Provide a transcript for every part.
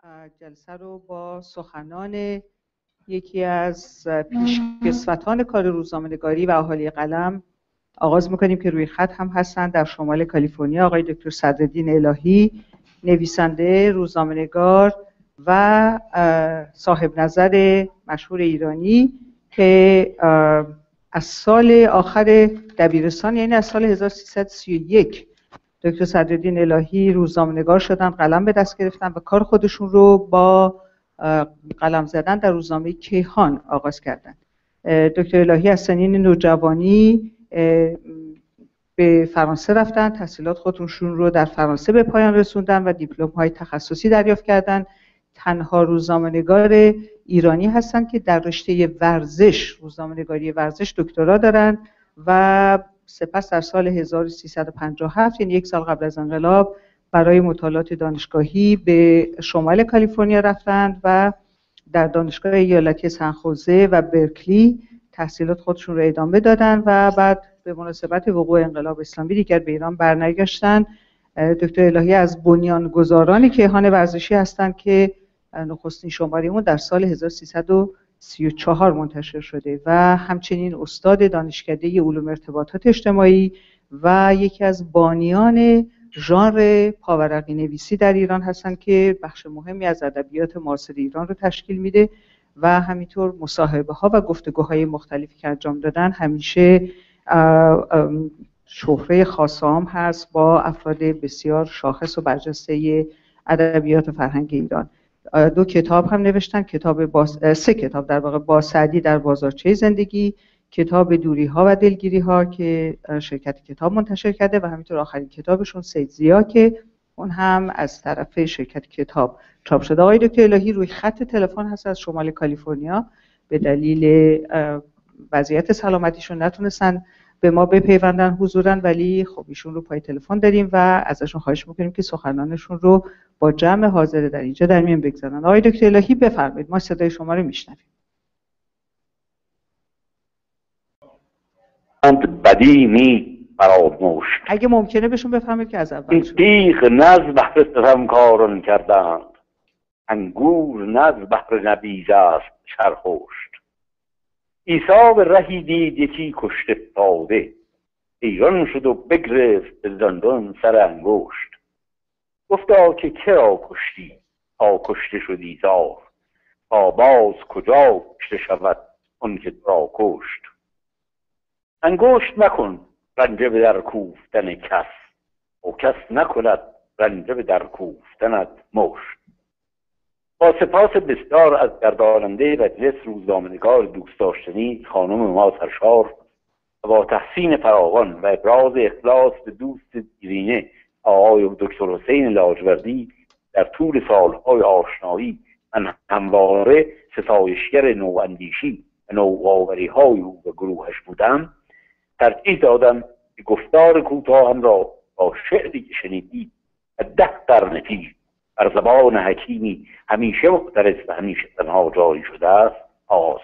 جلسه رو با سخنان یکی از پیشکسوتان کار روزنامه‌نگاری و اهالی قلم آغاز می‌کنیم که روی خط هم هستند. در شمال کالیفرنیا آقای دکتر صدرالدین الهی، نویسنده، روزنامه‌نگار و صاحب نظر مشهور ایرانی که از سال آخر دبیرستان، یعنی از سال 1331 دکتر صدرالدین الهی روزنامه‌نگار شدن، قلم به دست گرفتن و کار خودشون رو با قلم زدن در روزنامه کیهان آغاز کردن. دکتر الهی از سنین نوجوانی به فرانسه رفتن، تحصیلات خودشون رو در فرانسه به پایان رسوندن و دیپلم‌های تخصصی دریافت کردن. تنها روزنامه‌نگار ایرانی هستن که در رشته ورزش، روزنامه‌نگاری ورزش دکترا دارن و سپس در سال 1357 یعنی یک سال قبل از انقلاب برای مطالعات دانشگاهی به شمال کالیفرنیا رفتند و در دانشگاه ایالتی سن‌خوزه و برکلی تحصیلات خودشون رو ادامه دادن و بعد به مناسبت وقوع انقلاب اسلامی دیگر به ایران برنگشتن. دکتر الهی از بنیانگذاران کیهان ورزشی هستند که نخستین شماره اون در سال 1334 منتشر شده و همچنین استاد دانشکده علوم ارتباطات اجتماعی و یکی از بانیان ژانر پاورقی نویسی در ایران هستند که بخش مهمی از ادبیات معاصر ایران رو تشکیل میده و همینطور مصاحبه ها و گفتگوهای مختلفی که انجام دادن همیشه شهره خاصه هم هست با افراد بسیار شاخص و برجسته ادبیات و فرهنگ ایران. 2 کتاب هم نوشتن، سه کتاب در واقع، با سعدی در بازارچه زندگی، کتاب دوری ها و دلگیری ها که شرکت کتاب منتشر کرده و همینطور آخرین کتابشون سید ضیا که اون هم از طرف شرکت کتاب چاپ شده. آقای دکتر الهی روی خط تلفن هست از شمال کالیفرنیا، به دلیل وضعیت سلامتیشون نتونستن به ما بپیوندن حضوراً، ولی خب ایشون رو پای تلفن داریم و ازشون خواهش میکنیم که سخنانشون رو با جمع حاضر در اینجا در میان بگذارن. آقای دکتر الهی بفرمایید، ما صدای شما رو میشنویم. بدی می فراموش، اگه ممکنه بهشون بفرمایید که از اول شروع. تیغ نز بهر ستمکاران کردند، انگور نز بهر نبیذ است شرخوشت. عیسی به رهی دید یکی کشته افتاده، حیران شد و بگرفت به زندان سر انگشت. گفتا که کرا کشتی تا کشته شدی زار، تا باز کجا کشته شود اون که تو را کشت. انگشت مکن رنجه به در کوفتن کس، و کس نکند رنجه به در کوفتنت مشت. با سپاس بسیار از گرداننده مجلس روزنامه‌نگار دوست داشتنی خانم ما سرشار و با تحسین فراوان و ابراز اخلاص به دوست دیرینه آقای دکتر حسین لاجوردی، در طول سالهای آشنایی من همواره ستایشگر نواندیشی و نوآوری‌های او و گروهش بودم، ترجیح دادم که گفتار کوتاهم را با شعری که شنیدید و 10 قرن پیش بر زبان حکیمی همیشه مختلف و همیشه تنها جاری شده است آغاز.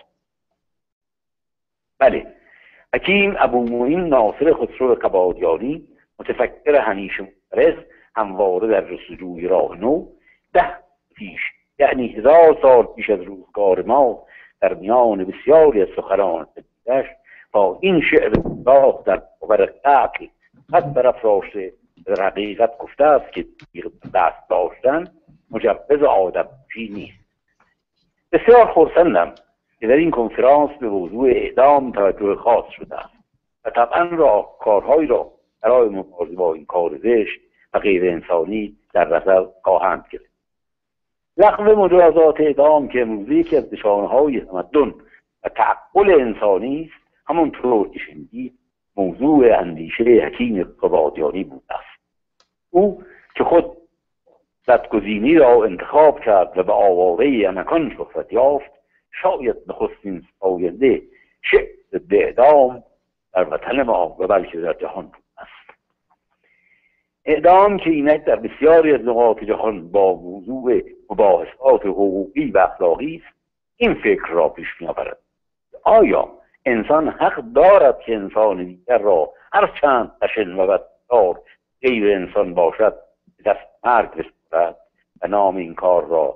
بله، حکیم ابومعین ناصر خسرو قبادیانی، متفکر همیشه معترض، همواره در جستجوی راه نو، 10 پیش یعنی 1000 سال پیش از روزگار ما، در میان بسیاری از سخنان دیگرش با این شعر راه در باور عقل قد برافراشته در حقیقت گفته است که دست داشتن مجوز آدمکشی نیست. بسیار خرسندم که در این کنفرانس به موضوع اعدام توجه خاص شده است و طبعا کارهایی را برای مبارزه با این کار زشت و غیر انسانی در نظر خواهند گرفت. لغو مجازات اعدام که امروزه یکی از نشانه‌های تمدن و تعقل انسانی است، همونطور که شنیدید موضوع اندیشه حکیم قبادیانی بوده است. او که خود بدگزینی را انتخاب کرد و به آواره امکان شهرت یافت، شاید نخستین ساینده شعر به اعدام در وطن ما و بلکه در جهان بود است. اعدام که اینک در بسیاری از نقاط جهان با موضوع مباحثات حقوقی و اخلاقی است، این فکر را پیش می‌آورد: آیا انسان حق دارد که انسان دیگر را هر چند خشن و بدکار غیر انسان باشد به دست مرگ بسپارد و نام این کار را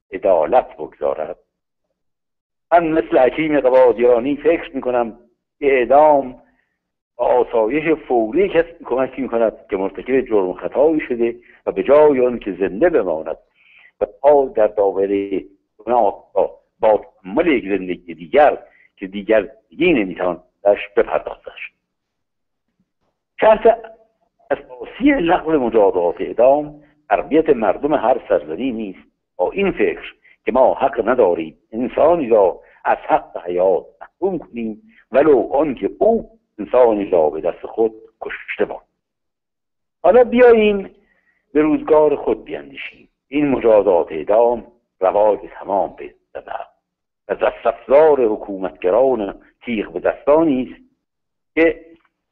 عدالت بگذارد. من مثل حکیم قبادیانی فکر میکنم که اعدام آسایش فوری کسی کمک میکند که مرتکب جرم خطایی شده و به جای آن که زنده بماند و پا در داوره گناه با تحمل یک زندگی دیگر که دیگر دیگه نمیتوان درش بپردازش. شرط اساسی لغو مجازات اعدام تربیت مردم هر سرزمینی نیست با این فکر که ما حق نداریم انسانی را از حق حیات محروم کنیم ولو آنکه او انسانی را به دست خود کشته باد. حالا بیاییم به روزگار خود بیاندیشیم. این مجازات اعدام رواج تمام پیدا کرد و دستافزار حکومتگران تیغ به دستانی است که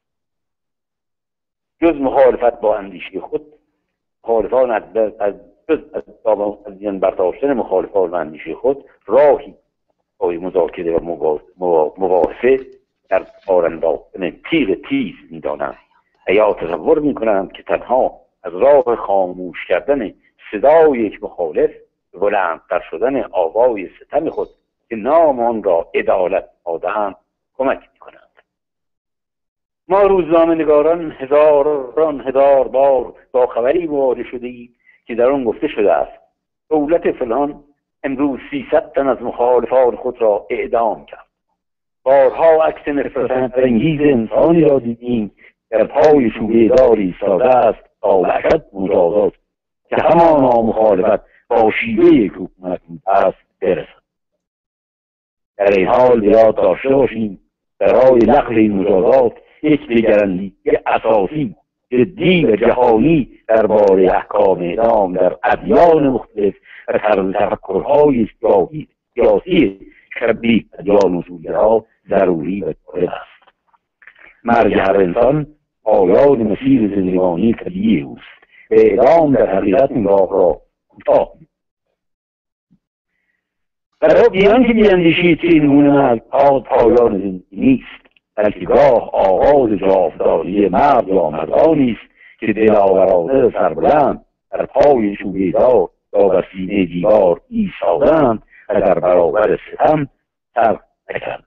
جز مخالفت با اندیشه خود مخالفان از برداشتن مخالفان و اندیشه خود راهی برای مذاکره و مباحثه در کار انداختن تیغ تیز می‌دانند و یا تصور می‌کنند که تنها از راه خاموش کردن صدای یک مخالف به بلندتر شدن آوای ستم خود که نام آن را عدالت داده‌اند کمک می‌کنند. ما روزنامه‌نگاران هزار بار با خبری مواجه شده‌ایم که در آن گفته شده است دولت فلان امروز 300 تن از مخالفان خود را اعدام کرد. بارها عکس نفرت انگیز انسانی را دیدیم در پای شوره دار ایستاده است تا وحشت مجازات که همانا مخالفت با شیوه حکومت است برسد. در این حال بیاد داشته باشیم برای لغو این مجازات یک نگرانی اساسی جدی و جهانی درباره احکام اعدام در ادیان مختلف و طرز تفکرهای سیاسی شبیه ادیان اصولگرا ضروری و جالب است. مرگ هر انسان پایان مسیر زندگانی طبیعی اوست. اعدام در حقیقت این راه را کوتاه برای بیان که بیاندیشید که این گونه مرگ پایان زندگی نیست بلکه گاه آغاز جاودانی مرد یا مردانی است که دلاورانه سربلند در پای شوره دار یا بر سینه دیوار ایستاده‌اند و در برابر ستم سر نکردند.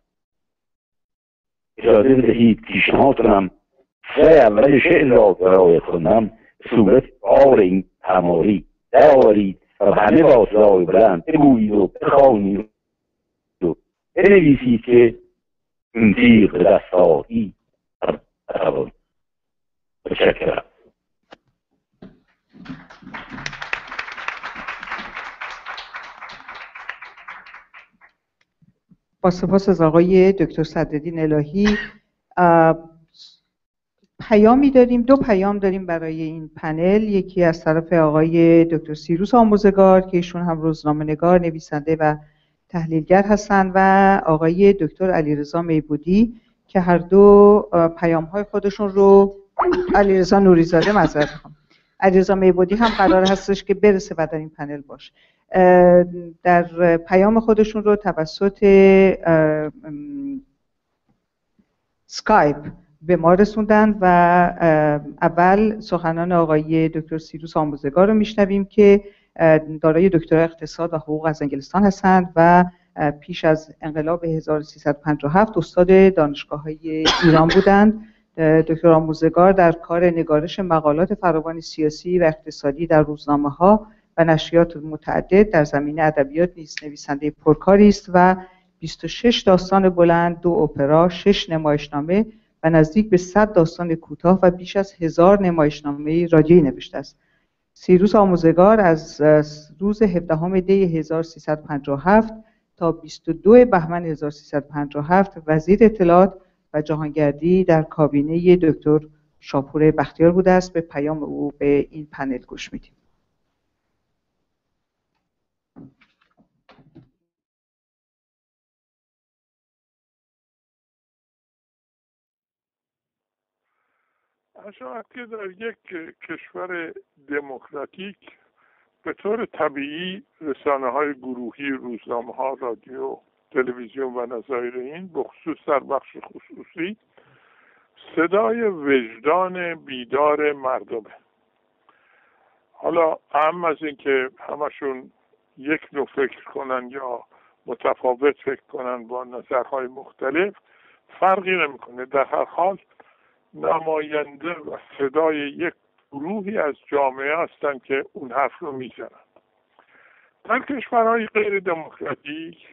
اجازه بدهید پیشنهاد کنم اول شعر را برای خوندم به صورت بار این تماری درآورید و همه با صدای بلند بگویید و بخوانید و بنویسید که این تیغ به دست آری بتوان. متشکرم. با سپاس از آقای دکتر صدرالدین الهی. پیامی داریم، دو پیام داریم برای این پنل. یکی از طرف آقای دکتر سیروس آموزگار که ایشون هم روزنامه‌نگار، نویسنده و تحلیلگر هستند و آقای دکتر علیرضا میبودی که هر دو پیام‌های خودشون رو علیرضا نوریزاده معذرت می‌خوام علیرضا میبودی هم قرار هستش که برسه و در این پنل باشه. در پیام خودشون رو توسط اسکایپ به ما رسوندن و اول سخنان آقای دکتر سیروس آموزگار رو میشنویم که دارای دکترای اقتصاد و حقوق از انگلستان هستند و پیش از انقلاب 1357 استاد دانشگاه‌های ایران بودند. دکتر آموزگار در کار نگارش مقالات فراوان سیاسی و اقتصادی در روزنامه‌ها و نشریات متعدد در زمینه ادبیات نیز نویسنده پرکاری است و 26 داستان بلند، 2 اپرا، 6 نمایشنامه و نزدیک به 100 داستان کوتاه و بیش از 1000 نمایشنامه رادیویی نوشته است. سیروس آموزگار از روز 17 دی 1357 تا 22 بهمن 1357 وزیر اطلاعات و جهانگردی در کابینه دکتر شاپور بختیار بوده است. به پیام او به این پنل گوش میدیم. شاید که در یک کشور دموکراتیک به طور طبیعی رسانه‌های گروهی، روزنامه‌ها، رادیو، تلویزیون و نظایر این بخصوص در بخش خصوصی صدای وجدان بیدار مردمه. حالا اهم از این که همشون یک نوع فکر کنن یا متفاوت فکر کنن با نظرهای مختلف فرقی نمیکنه. در هر حال نماینده و صدای یک گروهی از جامعه هستند که اون حرف رو میزنن. در کشورهای غیر دموکراتیک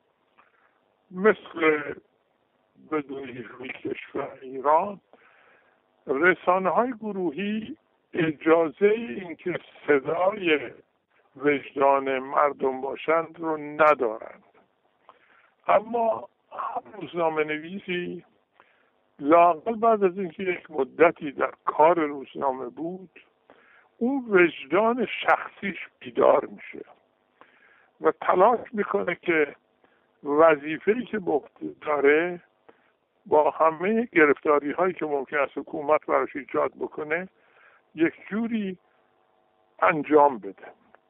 مثل بدون روی کشور ایران، رسانه‌های گروهی اجازه اینکه صدای وجدان مردم باشند رو ندارند. اما هم روزنامه نویسی لااقل بعد از اینکه یک مدتی در کار روزنامه بود، اون وجدان شخصیش بیدار میشه و تلاش میکنه که وظیفه‌ای که داره با همه گرفتاری هایی که ممکن است حکومت براش ایجاد بکنه یک جوری انجام بده.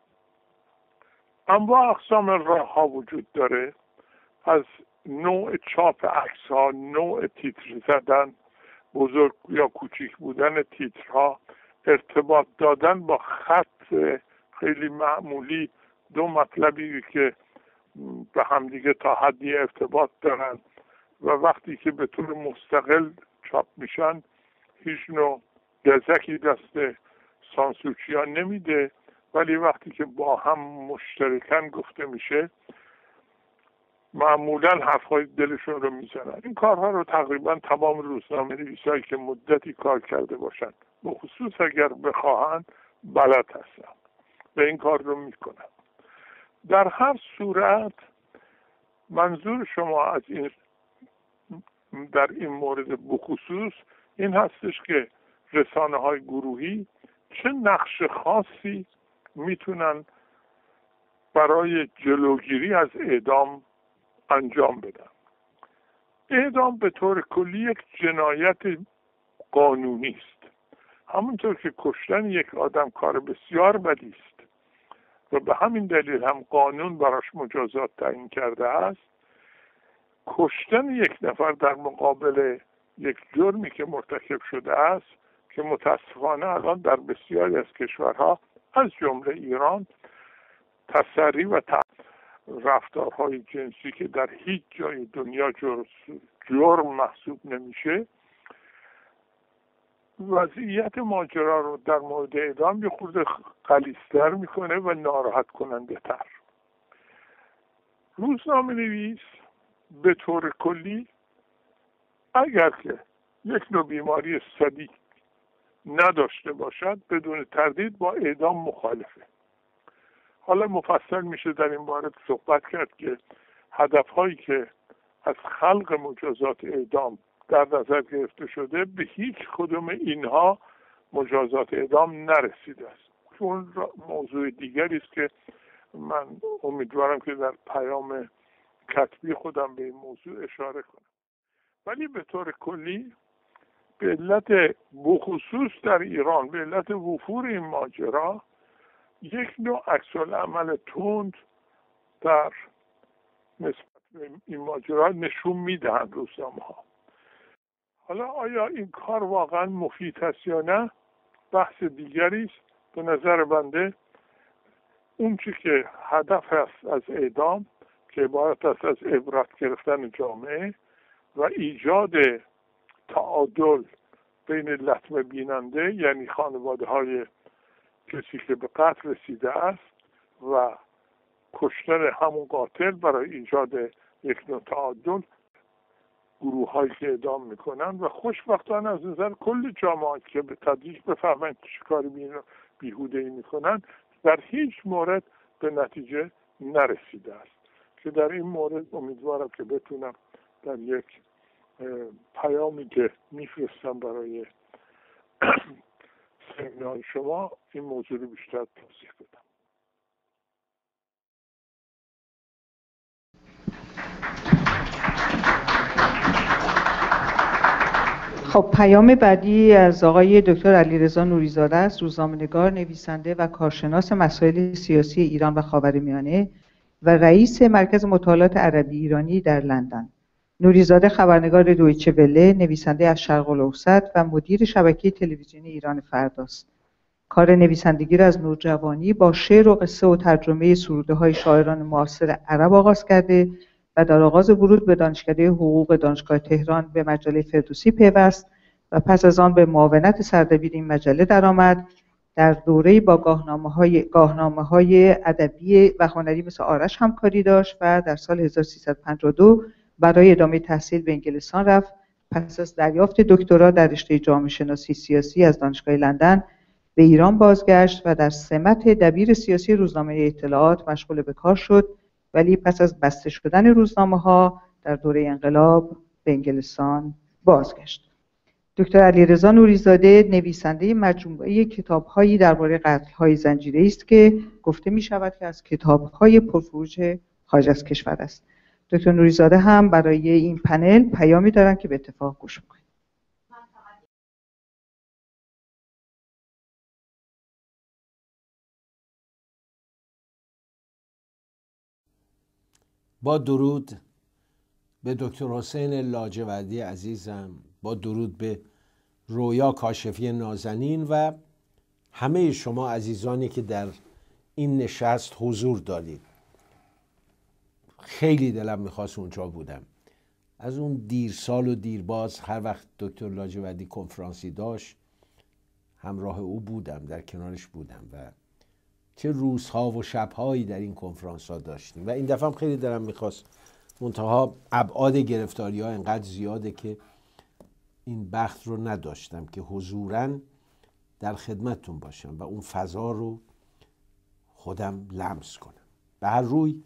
انواع اقسام راه ها وجود داره، از نوع چاپ عکس ها، نوع تیتر زدن، بزرگ یا کوچیک بودن تیترها، ارتباط دادن با خط خیلی معمولی، دو مطلبی که به همدیگه تا حدی ارتباط دارن و وقتی که به طور مستقل چاپ میشن هیچ نوع گزکی دست سانسورچیان نمیده، ولی وقتی که با هم مشترکاً گفته میشه معمولاً حرفهای دلشون رو میزنن. این کارها رو تقریباً تمام روزنامه نویسایی که مدتی کار کرده باشن، به خصوص اگر بخواهن، بلد هستن و این کار رو میکنن. در هر صورت منظور شما از این در این مورد بخصوص این هستش که رسانه‌های گروهی چه نقش خاصی میتونن برای جلوگیری از اعدام انجام بدن. اعدام به طور کلی یک جنایت قانونی است. همونطور که کشتن یک آدم کار بسیار بدی است و به همین دلیل هم قانون براش مجازات تعیین کرده است، کشتن یک نفر در مقابل یک جرمی که مرتکب شده است که متاسفانه الان در بسیاری از کشورها از جمله ایران تسری و رفتارهای جنسی که در هیچ جای دنیا جرم محسوب نمیشه، وضعیت ماجرا رو در مورد اعدام یه خورده غلیظ‌تر میکنه و ناراحت کننده تر. روزنامه نویس به طور کلی اگر که یک نوع بیماری صدی نداشته باشد بدون تردید با اعدام مخالفه. حالا مفصل میشه در این مورد صحبت کرد که هدفهایی که از خلق مجازات اعدام در نظر گرفته شده به هیچ کدوم اینها مجازات اعدام نرسیده است. چون موضوع دیگری است که من امیدوارم که در پیام کتبی خودم به این موضوع اشاره کنم. ولی به طور کلی به علت بخصوص در ایران به علت وفور این ماجرا یک نوع عکس‌العمل تند در نسبت به این ماجرا نشون میدهند روزنامه‌ها. حالا آیا این کار واقعا مفید است یا نه بحث دیگری است. به نظر بنده اون چی که هدف است از اعدام که عبارت است از عبرت گرفتن جامعه و ایجاد تعادل بین لطمه بیننده یعنی خانواده های کسی که به قتل رسیده است و کشتن همون قاتل برای ایجاد یک نوع تعادل، گروه هایی که اعدام میکنن و خوشبختانه از نظر کل جامعات که به تدریج بفهمن چه کاری بیهوده ای میکنن در هیچ مورد به نتیجه نرسیده است که در این مورد امیدوارم که بتونم در یک پیامی که میفرستم برای سمینار شما این موضوع رو بیشتر توضیح بدم. خب پیام بعدی از آقای دکتر علیرضا نوریزاده است، روزنامه‌نگار، نویسنده و کارشناس مسائل سیاسی ایران و خاورمیانه و رئیس مرکز مطالعات عربی ایرانی در لندن. نوریزاده خبرنگار دویچه وله، نویسنده از شرق الاوسط و مدیر شبکه تلویزیونی ایران فرداست. کار نویسندگی را از نوجوانی با شعر و قصه و ترجمه سروده های شاعران معاصر عرب آغاز کرده و در آغاز ورود به دانشکده حقوق دانشگاه تهران به مجله فردوسی پیوست و پس از آن به معاونت سردبیر این مجله درآمد. در دوره‌ای با گاهنامه‌های ادبی و هنری مثل آرش همکاری داشت و در سال 1352 برای ادامه تحصیل به انگلستان رفت. پس از دریافت دکترا در رشته جامعه شناسی سیاسی از دانشگاه لندن به ایران بازگشت و در سمت دبیر سیاسی روزنامه اطلاعات مشغول به کار شد، ولی پس از بسته شدن روزنامه‌ها در دوره انقلاب به انگلستان بازگشت. دکتر علیرضا نوری‌زاده نویسنده مجموعه کتاب‌هایی درباره قتل‌های زنجیره‌ای است که گفته می‌شود که از کتاب‌های پرفروش خارج از کشور است. دکتر نوری‌زاده هم برای این پنل پیامی دارن که به اتفاق گوش می‌کنید. با درود به دکتر حسین لاجوردی عزیزم، با درود به رویا کاشفی نازنین و همه شما عزیزانی که در این نشست حضور دارید. خیلی دلم میخواست اونجا بودم. از اون دیرسال و دیرباز هر وقت دکتر لاجوردی کنفرانسی داشت همراه او بودم، در کنارش بودم و چه روزها و شبهایی در این کنفرانس ها داشتیم و این دفعه هم خیلی دلم میخواست، منتها ابعاد گرفتاری ها انقدر زیاده که این بخت رو نداشتم که حضوراً در خدمتتون باشم و اون فضا رو خودم لمس کنم. به هر روی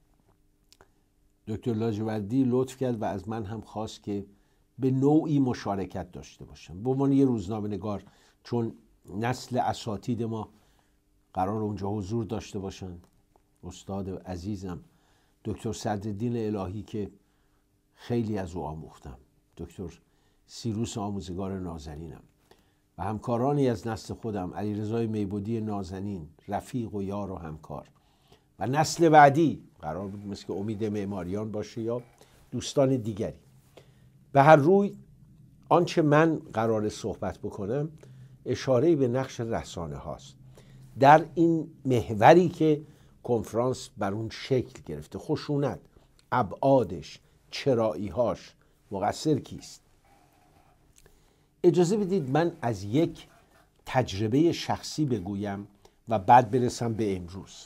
دکتر لاجوردی لطف کرد و از من هم خواست که به نوعی مشارکت داشته باشم به عنوان یه روزنامه‌نگار، چون نسل اساتید ما قرار اونجا حضور داشته باشن. استاد عزیزم دکتر صدرالدین الهی که خیلی از او آموختم، دکتر سیروس آموزگار نازنینم و همکارانی از نسل خودم، علیرضا میبودی نازنین، رفیق و یار و همکار و نسل بعدی قرار بود مثل که امید معماریان باشه یا دوستان دیگری. به هر روی آنچه من قرار صحبت بکنم اشاره به نقش رسانه هاست در این محوری که کنفرانس بر اون شکل گرفته. خشونت، ابعادش، چرایی‌هاش، مقصر کیست؟ اجازه بدید من از یک تجربه شخصی بگویم و بعد برسم به امروز.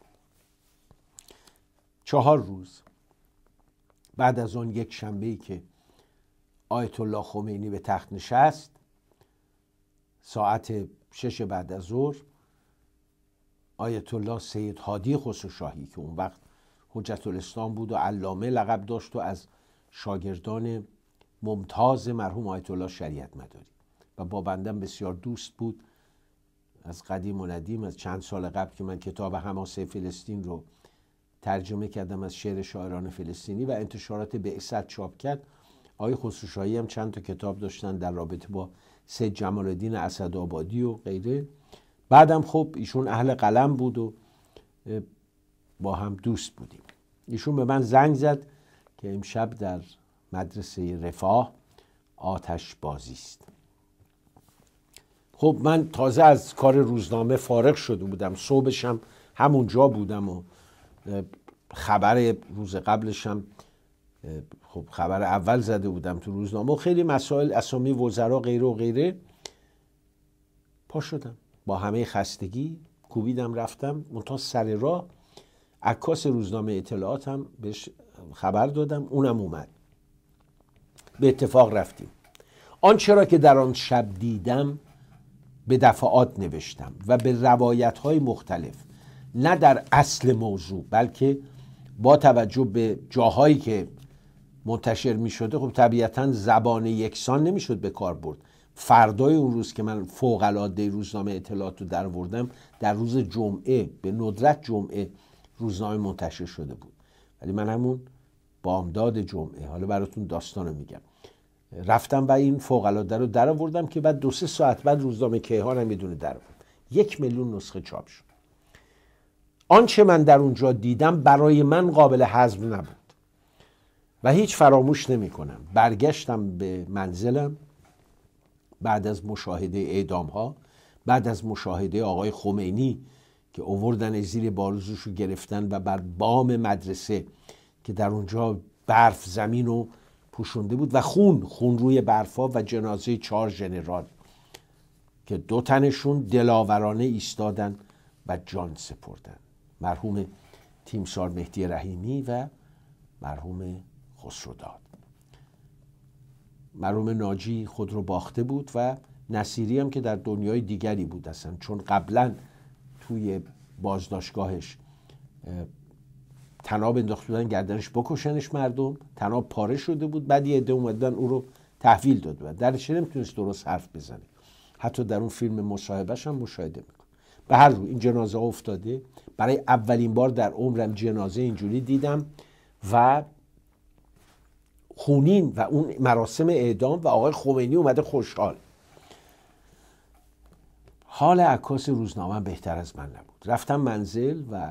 4 روز بعد از آن یک شنبه‌ای که آیت الله خمینی به تخت نشست، ساعت 6 بعد از ظهر، آیت الله سید هادی خسروشاهی که اون وقت حجت الاسلام بود و علامه لقب داشت و از شاگردان ممتاز مرحوم آیت الله شریعت مداری و با بندم بسیار دوست بود از قدیم و ندیم. از چند سال قبل که من کتاب حماسه فلسطین رو ترجمه کردم از شعر شاعران فلسطینی و انتشارات بعثت چاپ کرد، آقای خسروشاهی هم چند تا کتاب داشتن در رابطه با سید جمال الدین اسدآبادی و غیره. بعدم خب ایشون اهل قلم بود و با هم دوست بودیم. ایشون به من زنگ زد که امشب در مدرسه رفاه آتش بازی است. خب من تازه از کار روزنامه فارغ شده بودم، صبحشم همونجا بودم و خبر روز قبلشم خب خبر اول زده بودم تو روزنامه و خیلی مسائل، اسامی وزرا غیره و غیره. پا شدم با همه خستگی، کوبیدم رفتم. منتها سر راه عکاس روزنامه اطلاعات هم بهش خبر دادم، اونم اومد. به اتفاق رفتیم. آنچه را که در آن شب دیدم به دفعات نوشتم و به روایت‌های مختلف، نه در اصل موضوع بلکه با توجه به جاهایی که منتشر می شده خب طبیعتاً زبان یکسان نمیشد به کار برد. فردای اون روز که من فوق‌العاده روزنامه اطلاعات رو در آوردم، در روز جمعه، به ندرت جمعه روزنامه منتشر شده بود، ولی من همون بامداد جمعه، حالا براتون داستانو میگم، رفتم و این فوق‌العاده رو در آوردم که بعد 2-3 ساعت بعد روزنامه کیهان هم میدونه در آورد. 1 میلیون نسخه چاپ شد. آنچه من در اونجا دیدم برای من قابل هضم نبود و هیچ فراموش نمی کنم. برگشتم به منزلم بعد از مشاهده اعدام ها، بعد از مشاهده آقای خمینی که آوردن زیر بارزوش رو گرفتن و بر بام مدرسه که در اونجا برف زمین رو پوشونده بود و خون روی برفا و جنازه 4 ژنرال که 2 تنشون دلاورانه ایستادن و جان سپردن، مرحوم تیمسار مهدی رحیمی و مرحوم خسروداد. مرحوم ناجی خود رو باخته بود و نصیری هم که در دنیای دیگری بود اصلا، چون قبلا توی بازداشتگاهش طناب انداخته بودن گردنش بکشنش مردم، طناب پاره شده بود، بعد یه عده اومدن او رو تحویل داد و درش نمیتونست درست حرف بزنه. حتی در اون فیلم مصاحبهش هم مشاهده میکنه. به هر روی این جنازه افتاده. برای اولین بار در عمرم جنازه اینجوری دیدم و خونین و اون مراسم اعدام و آقای خمینی اومده خوشحال. حال عکاس روزنامه بهتر از من نبود. رفتم منزل و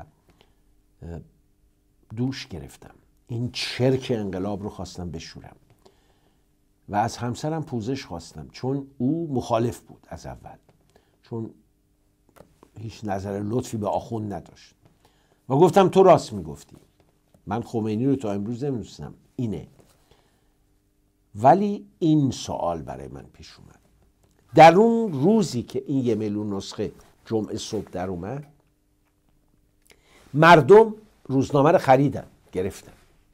دوش گرفتم. این چرک انقلاب رو خواستم بشورم و از همسرم پوزش خواستم، چون او مخالف بود از اول، چون هیچ نظر لطفی به آخوند نداشت و گفتم تو راست میگفتی، من خمینی رو تا امروز نمیدونستم اینه. ولی این سوال برای من پیش اومد، در اون روزی که این 1 میلیون نسخه جمعه صبح در اومد، مردم روزنامه رو خریدن، گرفتن،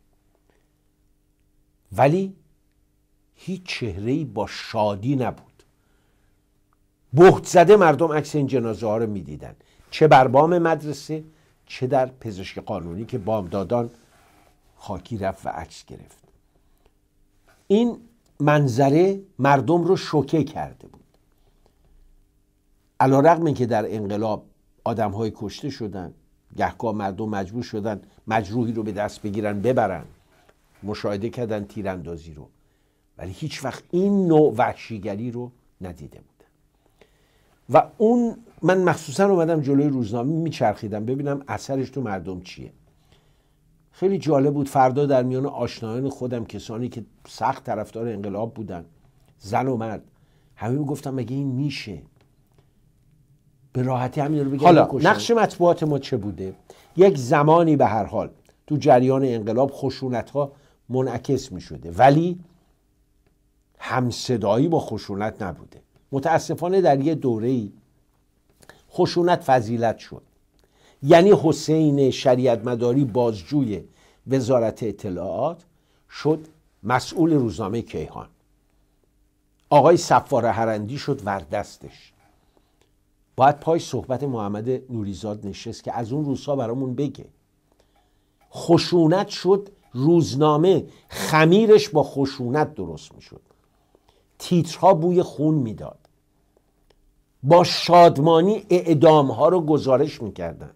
ولی هیچ چهره‌ای با شادی نبود. بهت زده مردم عکس این جنازه ها رو میدیدن، چه بر بام مدرسه چه در پزشک قانونی که بامدادان خاکی رفت و عکس گرفت. این منظره مردم رو شوکه کرده بود. علی‌رغم اینکه در انقلاب آدم‌های کشته شدن، گهگاه مردم مجبور شدن مجروحی رو به دست بگیرن ببرن، مشاهده کردن تیراندازی رو، ولی هیچ وقت این نوع وحشیگری رو ندیده بودن. و اون من مخصوصا اومدم جلوی روزنامه میچرخیدم ببینم اثرش تو مردم چیه. خیلی جالب بود. فردا در میان آشنایان خودم، کسانی که سخت طرفدار انقلاب بودن، زن و مرد، همه میگفتن مگه این میشه؟ به راحتی همین رو بگن. حالا نقش مطبوعات ما چه بوده؟ یک زمانی به هر حال تو جریان انقلاب خشونت‌ها منعکس می‌شده، ولی همصدایی با خشونت نبوده. متاسفانه در یه دوره‌ای خشونت فضیلت شد. یعنی حسین شریعت مداری بازجوی وزارت اطلاعات شد مسئول روزنامه کیهان، آقای صفار هرندی شد وردستش. باید پای صحبت محمد نوریزاد نشست که از اون روزها برامون بگه. خشونت شد روزنامه، خمیرش با خشونت درست میشد، تیترها بوی خون میداد، با شادمانی اعدامها رو گزارش میکردن.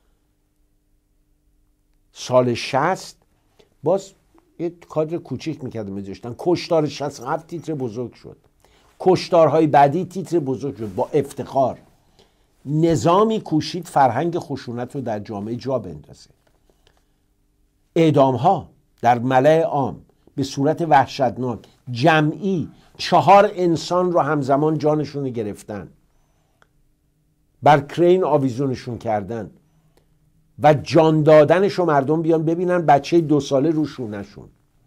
سال 60 باز یه کادر کوچیک میکردن میذاشتن، کشتار 67 تیتر بزرگ شد، کشتارهای بعدی تیتر بزرگ شد، با افتخار. نظامی کوشید فرهنگ خشونت رو در جامعه جا بندازه. اعدامها در ملأ عام به صورت وحشتناک جمعی 4 انسان رو همزمان جانشون رو گرفتن، بر کرین آویزونشون کردن و جان دادنش رو مردم بیان ببینن، بچه 2 ساله رو شونه‌شون.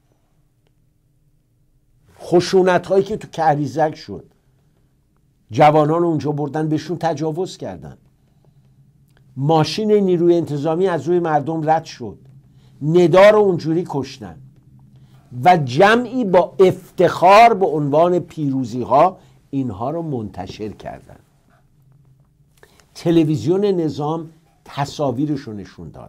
خشونت هایی که تو کهریزک شد، جوانان اونجا بردن بهشون تجاوز کردن، ماشین نیروی انتظامی از روی مردم رد شد، ندا رو اونجوری کشتن و جمعی با افتخار به عنوان پیروزی ها اینها رو منتشر کردن. تلویزیون نظام تصاویرش رو نشون داد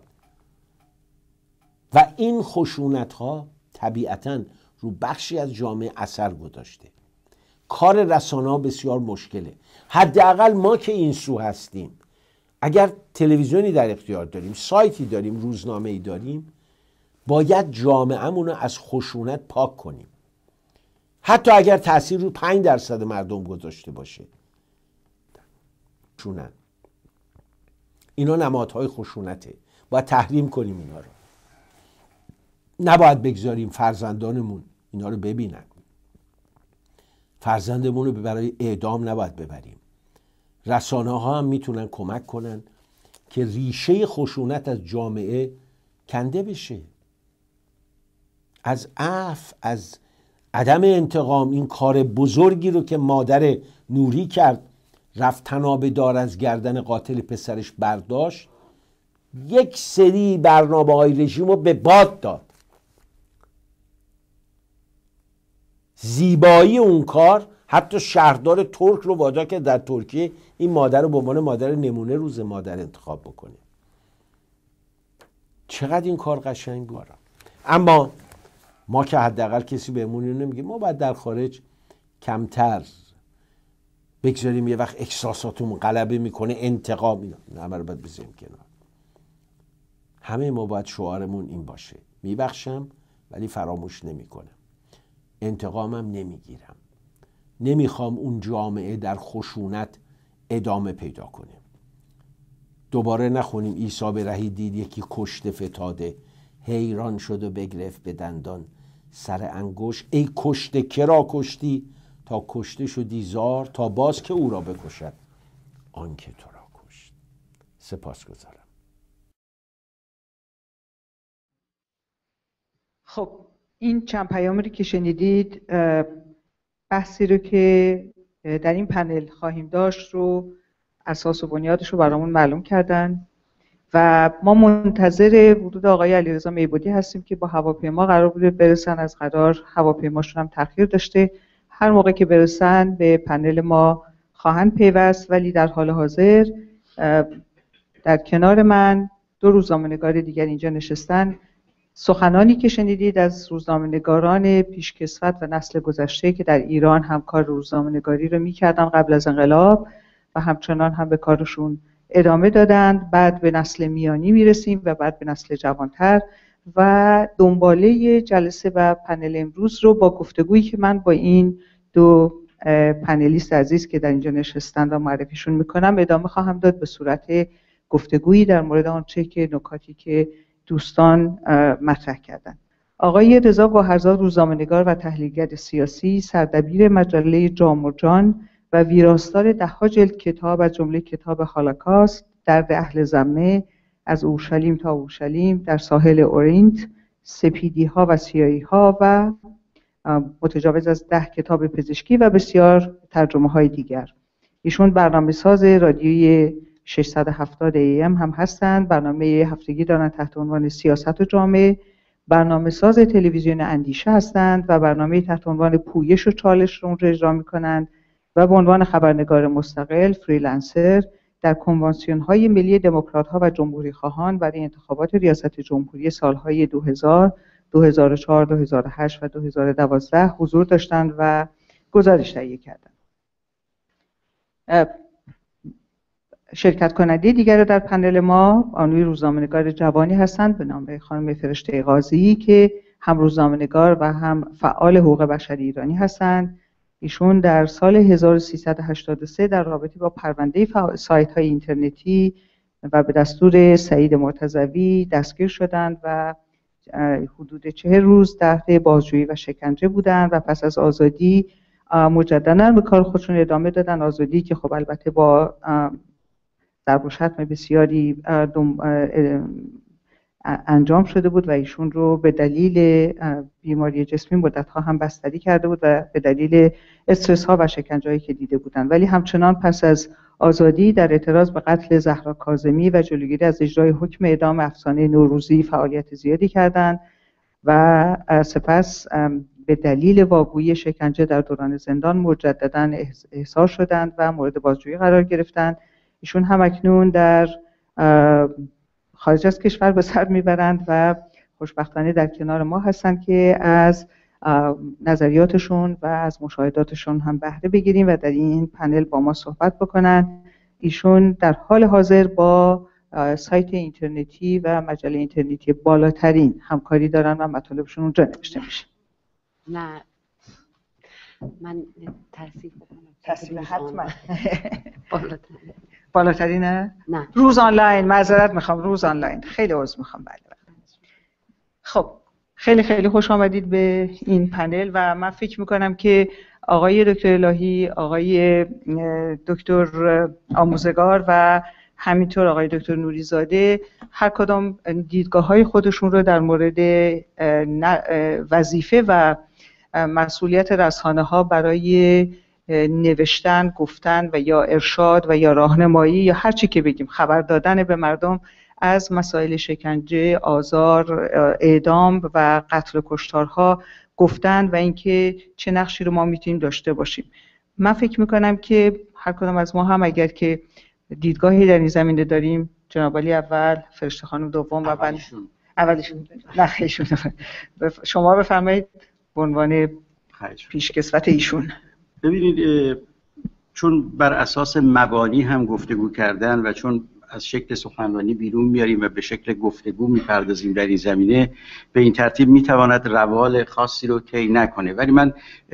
و این خشونت ها طبیعتاً رو بخشی از جامعه اثر گذاشته. کار رسانه ها بسیار مشکله. حداقل ما که این سو هستیم، اگر تلویزیونی در اختیار داریم، سایتی داریم، روزنامه‌ای داریم، باید جامعه‌مون رو از خشونت پاک کنیم، حتی اگر تأثیر رو 5% مردم گذاشته باشه. خشونت، اینا نمادهای خشونته، باید تحریم کنیم اینا رو. نباید بگذاریم فرزندانمون اینا رو ببینن. فرزندمون رو برای اعدام نباید ببریم. رسانه ها هم میتونن کمک کنن که ریشه خشونت از جامعه کنده بشه. از عفو، از عدم انتقام، این کار بزرگی رو که مادر نوری کرد، رفت طناب دار از گردن قاتل پسرش برداشت، یک سری برنامه‌های رژیم رو به باد داد. زیبایی اون کار حتی شهردار ترک رو وادار که در ترکیه این مادر رو به عنوان مادر نمونه روز مادر انتخاب بکنه. چقدر این کار قشنگ بود. اما ما که حداقل کسی بهمون اینو نمیگه، ما باید در خارج کمتر بگذاریم یه وقت احساساتمون غلبه میکنه، انتقام، اینا همه رو باید بذاریم کنار. همه ما باید شعارمون این باشه: میبخشم ولی فراموش نمیکنم، انتقامم نمیگیرم، نمیخوام اون جامعه در خشونت ادامه پیدا کنه. دوباره نخونیم عیسی به رهی دید یکی کشته فتاده، حیران شد و بگرفت به دندان سر انگشت، ای کشته کرا کشتی، تا کشته شدی زار، تا باز که او را بکشد آن که تو را کشت. سپاسگزارم. خب این چند پیامی که شنیدید بحثی رو که در این پنل خواهیم داشت رو اساس و بنیادش رو برامون معلوم کردن و ما منتظر ورود آقای علیرضا میبودی هستیم که با هواپیما قرار بوده برسن. از قرار هواپیماشون هم تأخیر داشته، هر موقع که برسن به پنل ما خواهند پیوست. ولی در حال حاضر در کنار من دو روزنامه‌نگار دیگر اینجا نشستن. سخنانی که شنیدید از روزنامه‌نگاران پیشکسوت و نسل گذشته که در ایران هم کار روزنامه‌نگاری رو می‌کردن قبل از انقلاب و همچنان هم به کارشون ادامه دادند. بعد به نسل میانی میرسیم و بعد به نسل جوانتر و دنباله جلسه و پنل امروز رو با گفتگویی که من با این دو پنلیست عزیز که در اینجا نشستند و معرفیشون میکنم ادامه خواهم داد به صورت گفتگویی در مورد آنچه که نکاتی که دوستان مطرح کردند. آقای رضا گوهرزاد روزنامه‌نگار و تحلیلگر سیاسی، سردبیر مجله جام و جان و ویراستار ده‌ها جلد کتاب از جمله کتاب هولوکاست، درد اهل ذمه، از اورشلیم تا اورشلیم، در ساحل اورینت، سپیدی‌ها و سیاهی‌ها و متجاوز از 10 کتاب پزشکی و بسیار ترجمه‌های دیگر. ایشون برنامه‌ساز رادیوی 670 AM هم هستند. برنامه هفتگی دارن تحت عنوان سیاست و جامعه، برنامه‌ساز تلویزیون اندیشه هستند و برنامه تحت عنوان پویش و چالش رو اجرا می‌کنند و به عنوان خبرنگار مستقل فریلنسر در کنوانسیون‌های ملی دموکرات‌ها و جمهوری‌خواهان برای انتخابات ریاست جمهوری سال‌های 2000 2004 2008 و 2012 حضور داشتند و گزارش تهیه کردند. شرکت کننده دیگر در پنل ما آنوی روزنامه‌نگار جوانی هستند به نام خانم فرشته قاضی که هم روزنامه‌نگار و هم فعال حقوق بشر ایرانی هستند. ایشون در سال 1383 در رابطه با پرونده سایت‌های اینترنتی و به دستور سعید مرتضوی دستگیر شدند و حدود 40 روز تحت بازجویی و شکنجه بودند و پس از آزادی مجددا به کار خودشون ادامه دادن. آزادی که خب البته با ضرب و شتم بسیاری انجام شده بود و ایشون رو به دلیل بیماری جسمی مدت‌ها هم بستری کرده بود و به دلیل استرس ها و شکنجه‌هایی که دیده بودند. ولی همچنان پس از آزادی در اعتراض به قتل زهرا کاظمی و جلوگیری از اجرای حکم اعدام افسانه نوروزی فعالیت زیادی کردند و سپس به دلیل واگویی شکنجه در دوران زندان مجددا احضار شدند و مورد بازجویی قرار گرفتند. ایشون هم اکنون در خارج از کشور به سر میبرند و خوشبختانه در کنار ما هستند که از نظریاتشون و از مشاهداتشون هم بهره بگیریم و در این پنل با ما صحبت بکنن. ایشون در حال حاضر با سایت اینترنتی و مجله اینترنتی بالاترین همکاری دارن و مطالبشون اونجا نوشته میشه. نه من تصحیح بکنم. تصحیح حتما. بالاترین نه؟ نه. روز آنلاین، معذرت میخوام، روز آنلاین. خیلی عذر میخوام. بله. خب خیلی خیلی خوش آمدید به این پنل و من فکر میکنم که آقای دکتر الهی، آقای دکتر آموزگار و همینطور آقای دکتر نوریزاده هر کدام دیدگاه‌های خودشون رو در مورد وظیفه و مسئولیت رسانه‌ها برای نوشتن، گفتن و یا ارشاد و یا راهنمایی یا هر چی که بگیم خبر دادن به مردم از مسائل شکنجه، آزار، اعدام و قتل و کشتارها گفتن و اینکه چه نقشی رو ما میتونیم داشته باشیم. من فکر میکنم که هر کدام از ما هم اگر که دیدگاهی در این زمینه داریم، جناب عالی اول، فرشته خانم دوم و بعد اولشون نخیشون شما بفرمایید به عنوان پیشکسوت ایشون. ببینید، چون بر اساس مبانی هم گفتگو کردن و چون از شکل سخنرانی بیرون میاریم و به شکل گفتگو میپردازیم در این زمینه، به این ترتیب میتواند روال خاصی رو طی نکنه. ولی من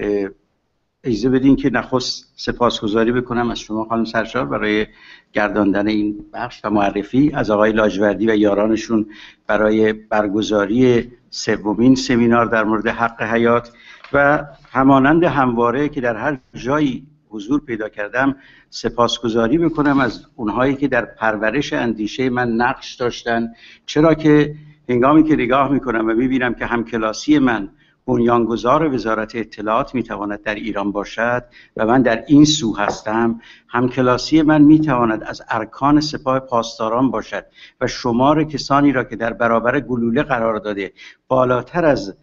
اجازه بدین که نخست سپاسگزاری بکنم از شما خانم سرشار برای گرداندن این بخش و معرفی، از آقای لاجوردی و یارانشون برای برگزاری سومین سمینار در مورد حق حیات و همانند همواره که در هر جایی حضور پیدا کردم سپاسگزاری بکنم از اونهایی که در پرورش اندیشه من نقش داشتن. چرا که هنگامی که نگاه میکنم و میبینم که همکلاسی من بنیانگذار وزارت اطلاعات میتواند در ایران باشد و من در این سو هستم، همکلاسی من میتواند از ارکان سپاه پاسداران باشد و شمار کسانی را که در برابر گلوله قرار داده بالاتر از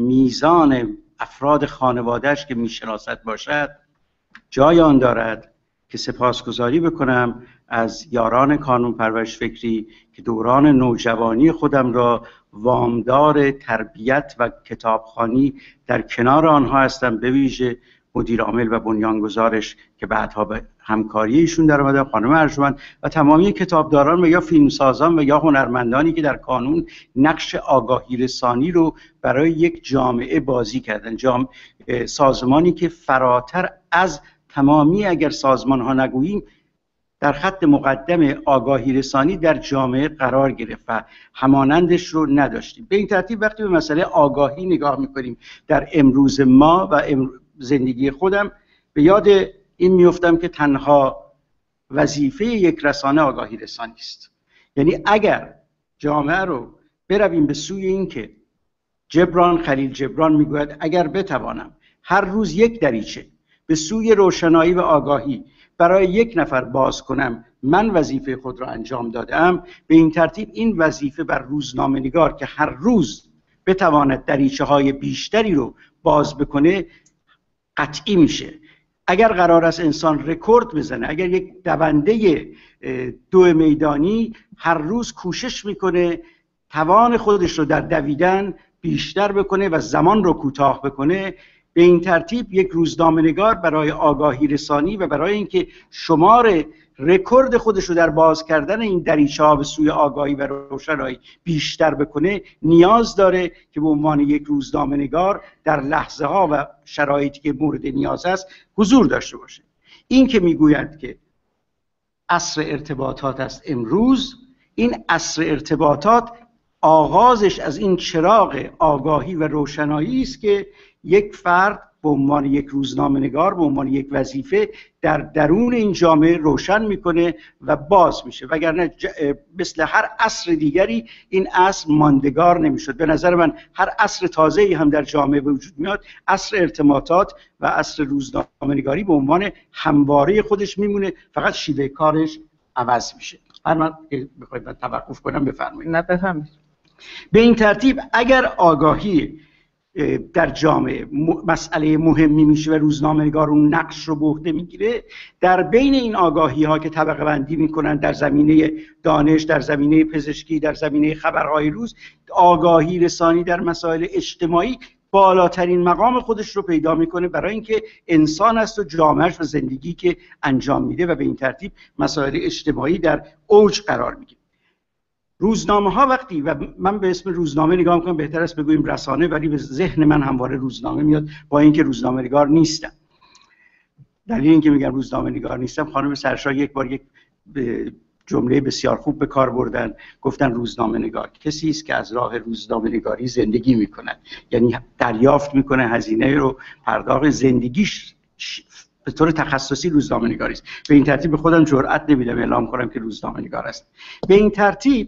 میزان افراد خانواده‌اش که میشناسد باشد، جای آن دارد که سپاسگزاری بکنم از یاران کانون پرورش فکری که دوران نوجوانی خودم را وامدار تربیت و کتابخوانی در کنار آنها هستم، به ویژه مدیر عامل و بنیانگذارش که بعدها به همکاری ایشون در اومدن، خانم ارجمند، و تمامی کتابداران و یا فیلمسازان و یا هنرمندانی که در کانون نقش آگاهی رسانی رو برای یک جامعه بازی کردن. سازمانی که فراتر از تمامی، اگر سازمان ها نگوییم، در خط مقدم آگاهی رسانی در جامعه قرار گرفت و همانندش رو نداشتیم. به این ترتیب وقتی به مسئله آگاهی نگاه میکنیم در امروز ما و زندگی خودم، به یاد این میفتم که تنها وظیفه یک رسانه آگاهی رسانی است. یعنی اگر جامعه رو برویم به سوی این که خلیل جبران میگوید اگر بتوانم هر روز یک دریچه به سوی روشنایی و آگاهی برای یک نفر باز کنم، من وظیفه خود را انجام دادم. به این ترتیب این وظیفه بر روزنامه‌نگار که هر روز بتواند دریچه های بیشتری رو باز بکنه قطعی میشه. اگر قرار است انسان رکورد بزنه، اگر یک دونده 2 میدانی هر روز کوشش میکنه توان خودش رو در دویدن بیشتر بکنه و زمان رو کوتاه بکنه، به این ترتیب یک روزنامه‌نگار برای آگاهی رسانی و برای اینکه شمار رکورد خودش رو در باز کردن این دریچه‌ها به سوی آگاهی و روشنایی بیشتر بکنه، نیاز داره که به عنوان یک روزنامه‌نگار در لحظه‌ها و شرایطی که مورد نیاز است حضور داشته باشه. این که میگوید که عصر ارتباطات است امروز، این عصر ارتباطات آغازش از این چراغ آگاهی و روشنایی است که یک فرد به عنوان یک روزنامه‌نگار به عنوان یک وظیفه در درون این جامعه روشن میکنه و باز میشه، وگرنه مثل هر عصر دیگری این عصر ماندگار نمیشد. به نظر من هر عصر تازه‌ای هم در جامعه به وجود میاد، عصر ارتباطات و عصر روزنامه‌نگاری به عنوان همواره خودش میمونه، فقط شیوه کارش عوض میشه. هر من بخواید توقف کنم بفرمایید. نه بفرمایید. به این ترتیب اگر آگاهی در جامعه مسئله مهمی میشه و روزنامه‌نگار اون نقش رو به عهده میگیره، در بین این آگاهی ها که طبقه بندی میکنن در زمینه دانش، در زمینه پزشکی، در زمینه خبرهای روز، آگاهی رسانی در مسائل اجتماعی بالاترین مقام خودش رو پیدا میکنه، برای اینکه انسان است و جامعهش و زندگی که انجام میده و به این ترتیب مسائل اجتماعی در اوج قرار میگیره. روزنامه ها وقتی، و من به اسم روزنامه نگاه میکنم، بهتر است بگوییم رسانه، ولی به ذهن من همواره روزنامه میاد با اینکه روزنامه نگار نیستم. دلیل اینکه میگم روزنامه نگار نیستم، خانم سرشار یک بار یک جمله بسیار خوب به کار بردن، گفتن روزنامه‌نگار کسی است که از راه روزنامه‌نگاری زندگی میکند، یعنی دریافت میکنه هزینه رو، پرداخت زندگیش به طور تخصصی روزنامه‌نگاری است. به این ترتیب به خودم جرئت نمیدم اعلام کنم که روزنامه‌نگار است. به این ترتیب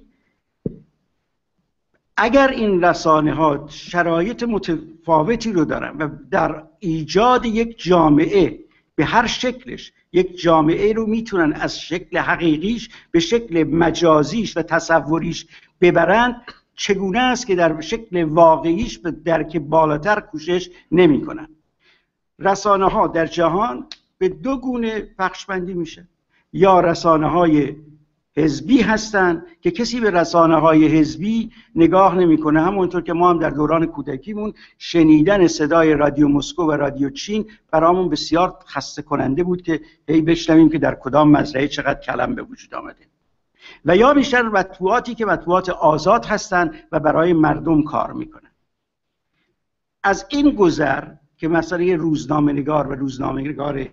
اگر این رسانه‌ها شرایط متفاوتی رو دارن و در ایجاد یک جامعه به هر شکلش، یک جامعه رو میتونن از شکل حقیقیش به شکل مجازیش و تصوریش ببرند، چگونه است که در شکل واقعیش به درک بالاتر کوشش نمی‌کنن؟ رسانه‌ها در جهان به دو گونه بخش‌بندی میشه. یا رسانه‌های حزبی هستند که کسی به رسانه‌های حزبی نگاه نمی‌کنه، همونطور که ما هم در دوران کودکیمون شنیدن صدای رادیو مسکو و رادیو چین برامون بسیار خسته کننده بود که هی بشنویم که در کدام مزرعه چقدر کلم به وجود آمده. و یا بیشتر مطبوعاتی که مطبوعات آزاد هستند و برای مردم کار میکنن. از این گذر که مسئله روزنامه‌نگار و روزنامه‌نگار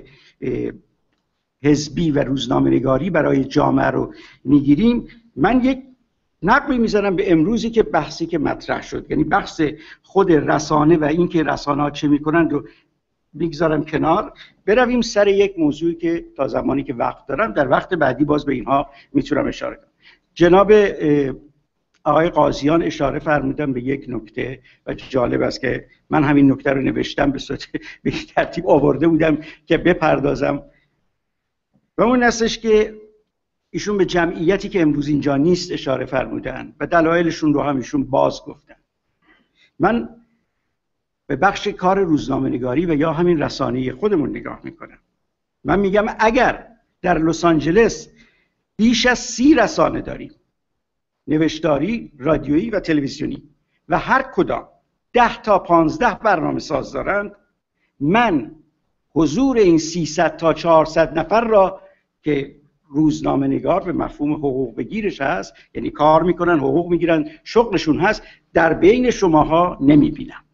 حزبی و روزنامه‌نگاری برای جامعه رو میگیریم، من یک نقبی میزنم به امروزی که بحثی که مطرح شد، یعنی بحث خود رسانه و اینکه رسانه‌ها چه میکنن رو میگذارم کنار، برویم سر یک موضوعی که تا زمانی که وقت دارم، در وقت بعدی باز به اینها میتونم اشاره کنم. جناب آقای قاضیان اشاره فرمودن به یک نکته و جالب است که من همین نکته رو نوشتم به صورت به ترتیب آورده بودم که بپردازم، و اون هستش که ایشون به جمعیتی که امروز اینجا نیست اشاره فرمودن و دلایلشون رو هم ایشون باز گفتن. من به بخش کار روزنامه‌نگاری و یا همین رسانه خودمون نگاه میکنم. من میگم اگر در لس آنجلس بیش از 30 رسانه داریم، نوشتاری، رادیویی و تلویزیونی، و هر کدام 10 تا 15 برنامه ساز دارند، من حضور این 300 تا 400 نفر را که روزنامه‌نگار به مفهوم حقوق بگیرش هست، یعنی کار میکنن، حقوق میگیرن، شغلشون هست، در بین شماها نمیبینم.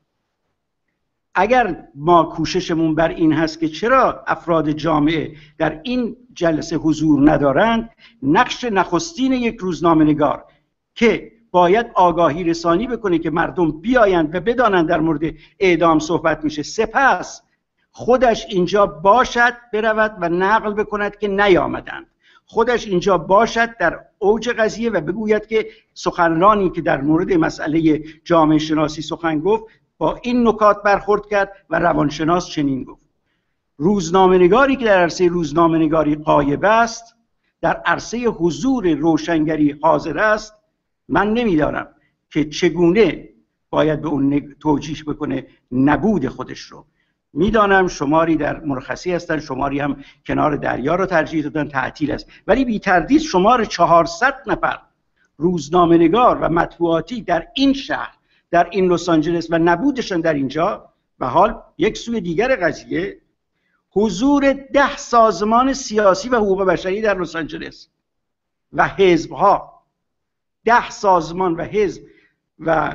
اگر ما کوششمون بر این هست که چرا افراد جامعه در این جلسه حضور ندارند، نقش نخستین یک روزنامه‌نگار که باید آگاهی رسانی بکنه که مردم بیایند و بدانند در مورد اعدام صحبت میشه، سپس خودش اینجا باشد، برود و نقل بکند که نیامدند، خودش اینجا باشد در اوج قضیه و بگوید که سخنرانی که در مورد مسئله جامعه شناسی سخن گفت با این نکات برخورد کرد و روانشناس چنین گفت. روزنامه‌نگاری که در عرصه روزنامه‌نگاری غایب است، در عرصه حضور روشنگری حاضر است، من نمیدانم که چگونه باید به اون توجیه بکنه نبود خودش رو. میدانم شماری در مرخصی هستن، شماری هم کنار دریا رو ترجیح دادن، تعطیل است، ولی بی تردید شمار 400 نفر روزنامه‌نگار و مطبوعاتی در این شهر، در این لس آنجلس و نبودشان در اینجا، و حال یک سوی دیگر قضیه حضور 10 سازمان سیاسی و حقوق بشری در لس آنجلس و حزب‌ها، 10 سازمان و حزب و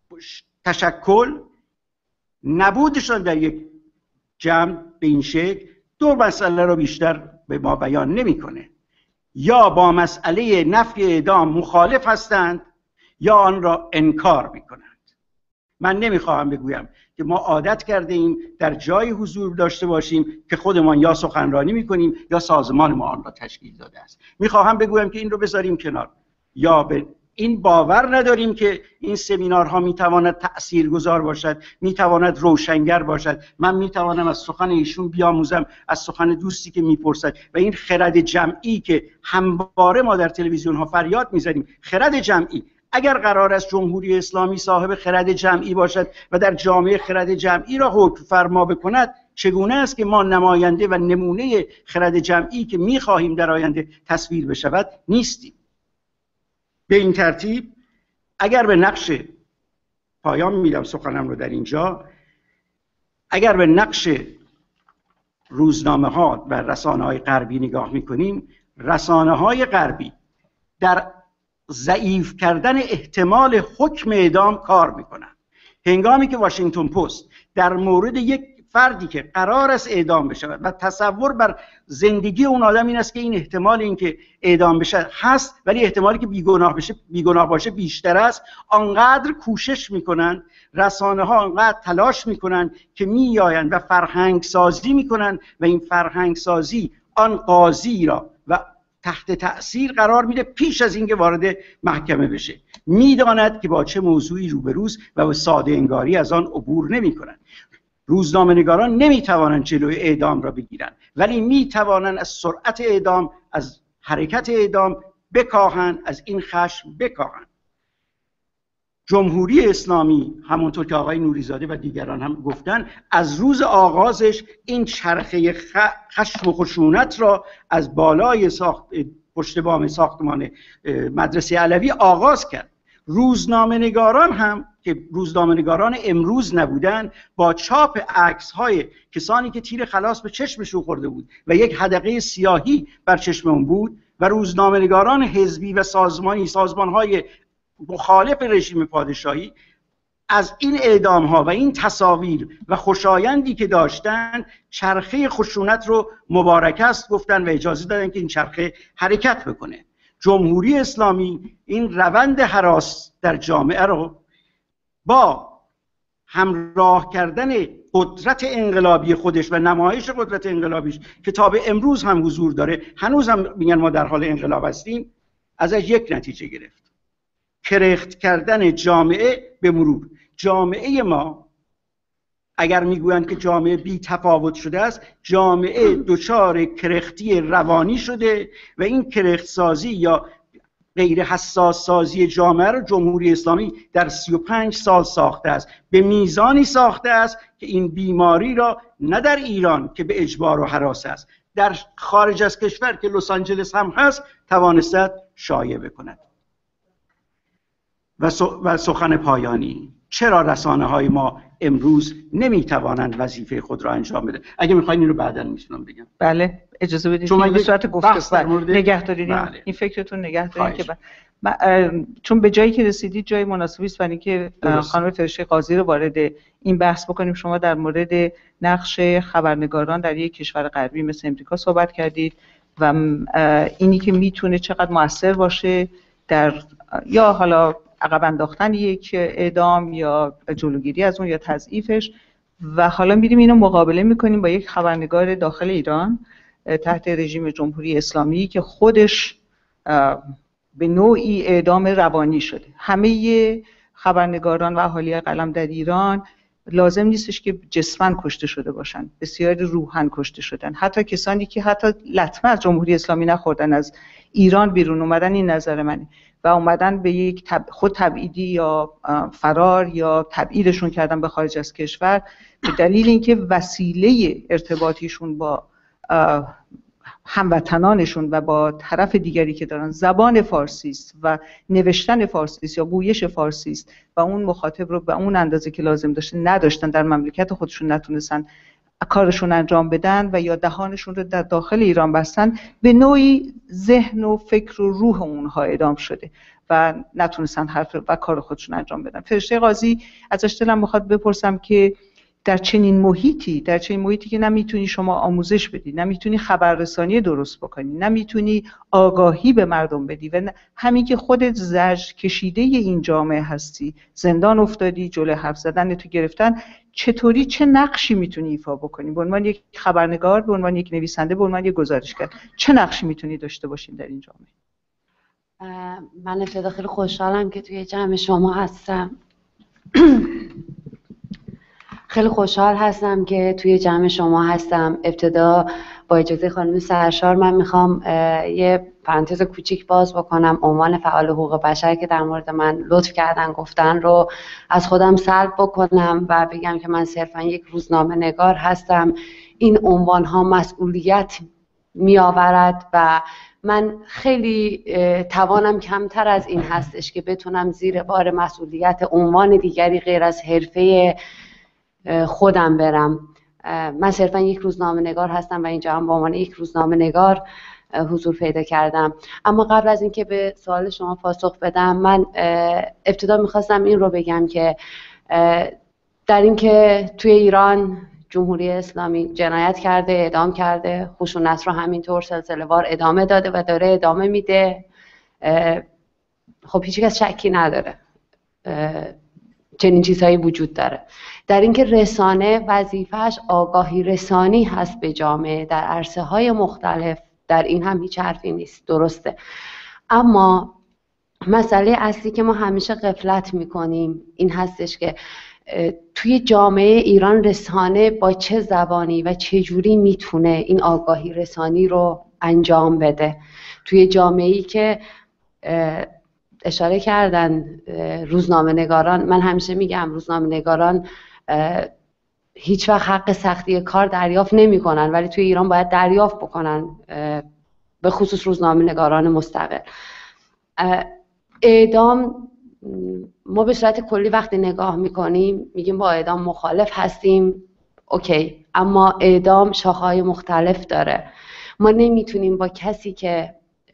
تشکل، نبودشان در یک جمع به این شکل دو مسئله رو بیشتر به ما بیان نمی‌کنه. یا با مسئله نفی اعدام مخالف هستند یا آن را انکار می‌کنند. من نمی‌خواهم بگویم که ما عادت کرده ایم در جای حضور داشته باشیم که خودمان یا سخنرانی می‌کنیم یا سازمان ما آن را تشکیل داده است. می‌خواهم بگویم که این رو بذاریم کنار، یا به این باور نداریم که این سمینارها میتواند تأثیرگذار باشد، میتواند روشنگر باشد. من میتوانم از سخن ایشون بیاموزم، از سخن دوستی که میپرسد، و این خرد جمعی که همواره ما در تلویزیون ها فریاد میزنیم، خرد جمعی، اگر قرار است جمهوری اسلامی صاحب خرد جمعی باشد و در جامعه خرد جمعی را حکم فرما بکند، چگونه است که ما نماینده و نمونه خرد جمعی که میخواهیم در آینده تصویر بشود نیستیم؟ به این ترتیب اگر به نقش، پایان میدم سخنم رو در اینجا، اگر به نقش روزنامه ها و رسانه های غربی نگاه میکنیم، رسانه های غربی در ضعیف کردن احتمال حکم اعدام کار میکنن. هنگامی که واشنگتن پست در مورد یک فردی که قرار است اعدام بشه و تصور بر زندگی اون آدم این است که این احتمال اینکه اعدام بشه هست، ولی احتمالی که بیگناه باشه بیشتر است، آنقدر کوشش میکنن، رسانه ها آنقدر تلاش میکنن که میآیند و فرهنگ سازی میکنن و این فرهنگ سازی آن قاضی را و تحت تأثیر قرار میده پیش از اینکه وارد محکمه بشه. میداند که با چه موضوعی روبروست و به ساده انگاری از آن عبور نمیکنند. روزنامه‌نگاران نمیتوانند جلوی اعدام را بگیرند، ولی میتوانند از سرعت اعدام، از حرکت اعدام بکاهند، از این خشم بکاهند. جمهوری اسلامی همونطور که آقای نوریزاده و دیگران هم گفتن، از روز آغازش این چرخه خشم و خشونت را از بالای پشت بام ساختمان مدرسه علوی آغاز کرد. روزنامه‌نگاران هم که روزنامه‌نگاران امروز نبودن، با چاپ عکس‌های کسانی که تیر خلاص به چشمشون خورده بود و یک حدقه سیاهی بر چشمشون بود و روزنامه‌نگاران حزبی و سازمان‌های مخالف رژیم پادشاهی از این اعدام‌ها و این تصاویر و خوشایندی که داشتن چرخه خشونت رو مبارک است گفتن و اجازه دادن که این چرخه حرکت بکنه. جمهوری اسلامی این روند هراس در جامعه رو با همراه کردن قدرت انقلابی خودش و نمایش قدرت انقلابیش که تا به امروز هم حضور داره، هنوز هم میگن ما در حال انقلاب هستیم، ازش یک نتیجه گرفت: کرخت کردن جامعه به مرور. جامعه ما اگر میگویند که جامعه بی تفاوت شده است، جامعه دچار کرختی روانی شده و این کرخت سازی یا غیر حساس سازی جامعه رو جمهوری اسلامی در 35 سال ساخته است، به میزانی ساخته است که این بیماری را نه در ایران که به اجبار و هراس است، در خارج از کشور که لس آنجلس هم هست توانسته شایع بکند. و سخن پایانی: چرا رسانه‌های ما امروز نمیتوانند وظیفه خود را انجام بدن؟ اگه میخواین اینو بعداً میتونم بگم. بله اجازه بدید که به صورت گفتگو نگه دارید. بله. این فکرتون نگه دارید که چون به جایی که رسیدید جای مناسبی است برای اینکه خانم فرشته قاضی رو وارد این بحث بکنیم. شما در مورد نقش خبرنگاران در یک کشور غربی مثل امریکا صحبت کردید و اینی که میتونه چقدر مؤثر باشه در یا حالا عقب انداختن یک اعدام یا جلوگیری از اون یا تضعیفش، و حالا میریم اینو مقابله میکنیم با یک خبرنگار داخل ایران تحت رژیم جمهوری اسلامی که خودش به نوعی اعدام روانی شده. همه خبرنگاران و اهالی قلم در ایران لازم نیستش که جسماً کشته شده باشن، بسیاری روحاً کشته شدن. حتی کسانی که حتی لطمه از جمهوری اسلامی نخوردن، از ایران بیرون اومدن، این نظر منه، و اومدن به یک خود تبعیدی یا فرار یا تبعیدشون کردن به خارج از کشور به دلیل اینکه وسیله ارتباطیشون با هموطنانشون و با طرف دیگری که دارن زبان فارسی است و نوشتن فارسی است یا گویش فارسی است و اون مخاطب رو به اون اندازه که لازم داشته نداشتن، در مملکت خودشون نتونستن کارشون انجام بدن و یا دهانشون رو در داخل ایران بستن، به نوعی ذهن و فکر و روح اونها اعدام شده و نتونستن حرف و کار خودشون انجام بدن. فرشته قاضی ازش دلم میخواد بپرسم که در چنین محیطی که نمیتونی شما آموزش بدی، نمیتونی خبررسانی درست بکنی، نمیتونی آگاهی به مردم بدی و همین که خودت زجر کشیده این جامعه هستی، زندان افتادی، جلوی حرف زدن تو گرفتن، چطوری چه نقشی میتونی ایفا بکنی به عنوان یک خبرنگار، به عنوان یک نویسنده، به عنوان یک گزارشگر؟ چه نقشی میتونی داشته باشین در این جامعه؟ من ابتدا خیلی خوشحالم که توی جمع شما هستم. خیلی خوشحال هستم که توی جمع شما هستم. ابتدا با اجازه خانم سرشار من میخوام یه پرانتز کوچیک باز بکنم. عنوان فعال حقوق بشر که در مورد من لطف کردن گفتن رو از خودم سلب بکنم و بگم که من صرفا یک روزنامه نگار هستم. این عنوان ها مسئولیت می آورد و من خیلی توانم کمتر از این هستش که بتونم زیر بار مسئولیت عنوان دیگری غیر از حرفه خودم برم. من صرفا یک روزنامه نگار هستم و اینجا هم به عنوان یک روزنامه نگار حضور پیدا کردم. اما قبل از اینکه به سوال شما پاسخ بدم، من ابتدا میخواستم این رو بگم که در اینکه توی ایران جمهوری اسلامی جنایت کرده، اعدام کرده، خشونت رو همینطور سلسله‌وار ادامه داده و داره ادامه میده. خب هیچ کس شکی نداره چنین چیزهایی وجود داره. در اینکه رسانه وظیفه‌اش آگاهی رسانی هست به جامعه در عرصه‌های مختلف، در این هم هیچ حرفی نیست، درسته. اما مسئله اصلی که ما همیشه غفلت میکنیم این هستش که توی جامعه ایران رسانه با چه زبانی و چه جوری میتونه این آگاهی رسانی رو انجام بده. توی جامعه‌ای که اشاره کردن روزنامه نگاران، من همیشه میگم روزنامه نگاران هیچ وقت حق سختی کار دریافت نمی کنن، ولی توی ایران باید دریافت بکنن، به خصوص روزنامه نگاران مستقل. اعدام ما به صورت کلی وقتی نگاه میکنیم میگیم با اعدام مخالف هستیم، اوکی، اما اعدام شاخه‌های مختلف داره. ما نمیتونیم با کسی که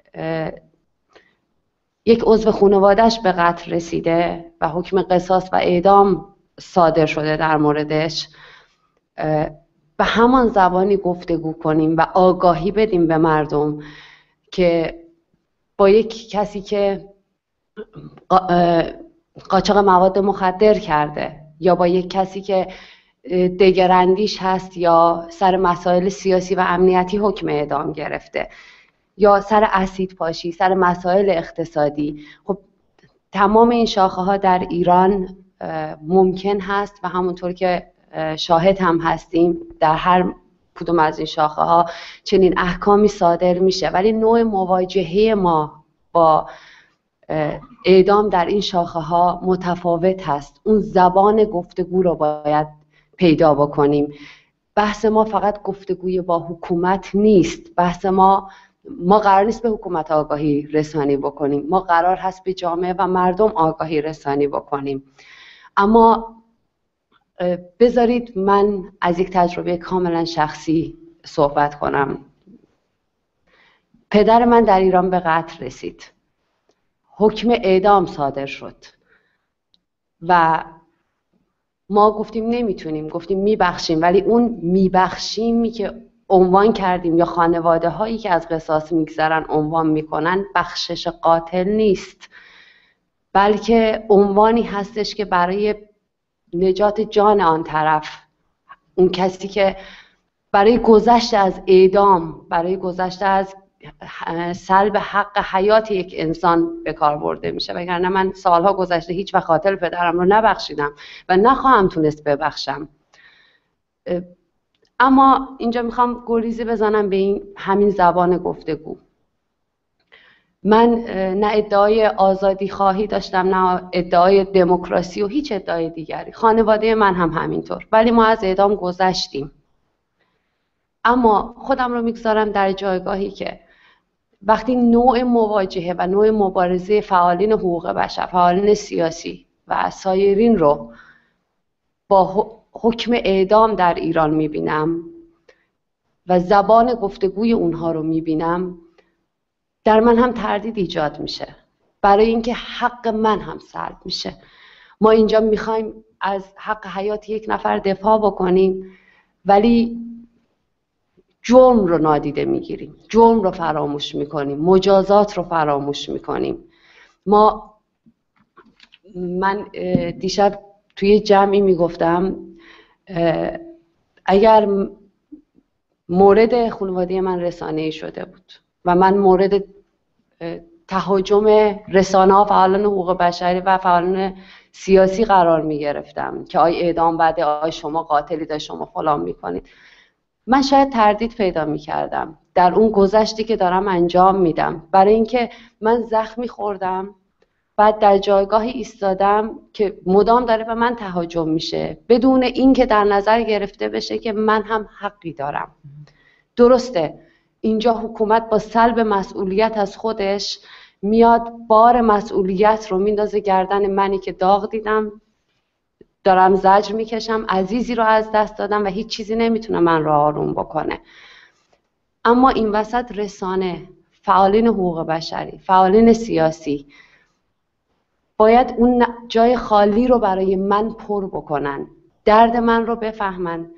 یک عضو خانواده‌اش به قتل رسیده و حکم قصاص و اعدام صادر شده در موردش به همان زبانی گفتگو کنیم و آگاهی بدیم به مردم که با یک کسی که قاچاق مواد مخدر کرده یا با یک کسی که دگراندیش هست یا سر مسائل سیاسی و امنیتی حکم اعدام گرفته یا سر اسید پاشی، سر مسائل اقتصادی، خب تمام این شاخه ها در ایران ممکن هست و همونطور که شاهد هم هستیم در هر کدوم از این شاخه ها چنین احکامی صادر میشه، ولی نوع مواجهه ما با اعدام در این شاخه ها متفاوت هست. اون زبان گفتگو رو باید پیدا بکنیم. بحث ما فقط گفتگوی با حکومت نیست. بحث ما قرار نیست به حکومت آگاهی رسانی بکنیم، ما قرار هست به جامعه و مردم آگاهی رسانی بکنیم. اما بذارید من از یک تجربه کاملا شخصی صحبت کنم. پدر من در ایران به قتل رسید، حکم اعدام صادر شد و ما گفتیم نمیتونیم، گفتیم میبخشیم، ولی اون میبخشیمی که عنوان کردیم یا خانواده هایی که از قصاص میگذرن عنوان میکنن بخشش قاتل نیست، بلکه عنوانی هستش که برای نجات جان آن طرف، اون کسی که برای گذشت از اعدام، برای گذشت از سلب حق حیات یک انسان به کار برده میشه. وگرنه من سالها گذشته هیچ وقت قاتل پدرم رو نبخشیدم و نخواهم تونست ببخشم. اما اینجا میخوام گریزی بزنم به همین زبان گفتگو. من نه ادعای آزادی خواهی داشتم، نه ادعای دموکراسی و هیچ ادعای دیگری. خانواده من هم همینطور، ولی ما از اعدام گذشتیم. اما خودم رو میگذارم در جایگاهی که وقتی نوع مواجهه و نوع مبارزه فعالین حقوق بشر، فعالین سیاسی و سایرین رو با حکم اعدام در ایران میبینم و زبان گفتگوی اونها رو میبینم، در من هم تردید ایجاد میشه، برای اینکه حق من هم سلب میشه. ما اینجا میخوایم از حق حیات یک نفر دفاع بکنیم، ولی جرم رو نادیده میگیریم، جرم رو فراموش میکنیم، مجازات رو فراموش میکنیم. من دیشب توی جمعی میگفتم اگر مورد خانواده من رسانه‌ای شده بود و من مورد تهاجم رسانه‌ها، فعالان حقوق بشری و فعالان سیاسی قرار میگرفتم که آی اعدام بده، آی شما قاتلید، آی شما فلان میکنید، من شاید تردید پیدا میکردم در اون گذشتی که دارم انجام میدم، برای اینکه من زخمی خوردم، بعد در جایگاهی ایستادم که مدام داره به من تهاجم میشه بدون اینکه در نظر گرفته بشه که من هم حقی دارم. درسته اینجا حکومت با سلب مسئولیت از خودش میاد بار مسئولیت رو میندازه گردن منی که داغ دیدم، دارم زجر میکشم، عزیزی رو از دست دادم و هیچ چیزی نمیتونه من رو آروم بکنه. اما این وسط رسانه، فعالین حقوق بشری، فعالین سیاسی باید اون جای خالی رو برای من پر بکنن، درد من رو بفهمن،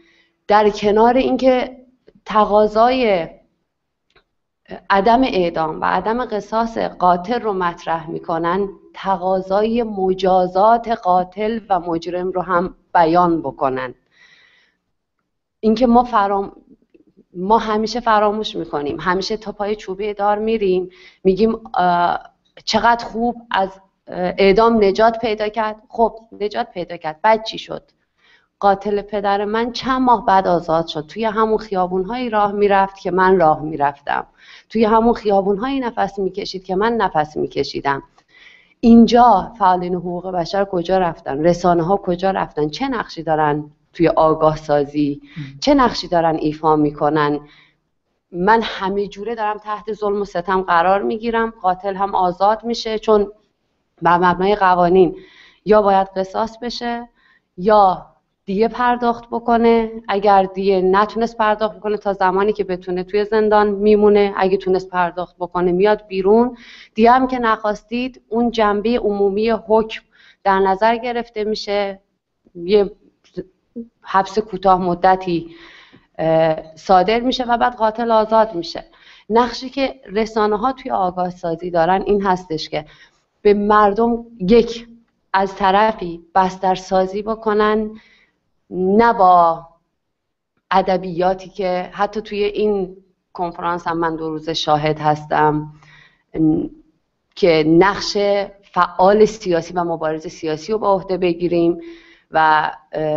در کنار اینکه تقاضای عدم اعدام و عدم قصاص قاتل رو مطرح میکنن، تقاضای مجازات قاتل و مجرم رو هم بیان بکنن. اینکه ما همیشه فراموش میکنیم، همیشه تا پای چوبه دار میریم میگیم چقدر خوب از اعدام نجات پیدا کرد. خب نجات پیدا کرد، بعد چی شد؟ قاتل پدر من چند ماه بعد آزاد شد، توی همون خیابون‌هایی راه میرفت که من راه میرفتم، توی همون خیابون‌هایی نفس میکشید که من نفس میکشیدم. اینجا فعالین حقوق بشر کجا رفتن؟ رسانه‌ها کجا رفتن؟ چه نقشی دارن توی آگاه سازی؟ چه نقشی دارن ایفا میکنن؟ من همه جوره دارم تحت ظلم و ستم قرار میگیرم، قاتل هم آزاد میشه، چون بر مبنای قوانین یا باید قصاص بشه یا دیه پرداخت بکنه. اگر دیه نتونست پرداخت بکنه تا زمانی که بتونه توی زندان میمونه، اگه تونست پرداخت بکنه میاد بیرون. دیه هم که نخواستید، اون جنبه عمومی حکم در نظر گرفته میشه، یه حبس کوتاه مدتی صادر میشه و بعد قاتل آزاد میشه. نقشی که رسانه‌ها توی آگاه سازی دارن این هستش که به مردم یک از طرفی بسترسازی بکنن، نه با ادبیاتی که حتی توی این کنفرانس هم من 2 روز شاهد هستم که نقش فعال سیاسی و مبارز سیاسی رو به عهده بگیریم و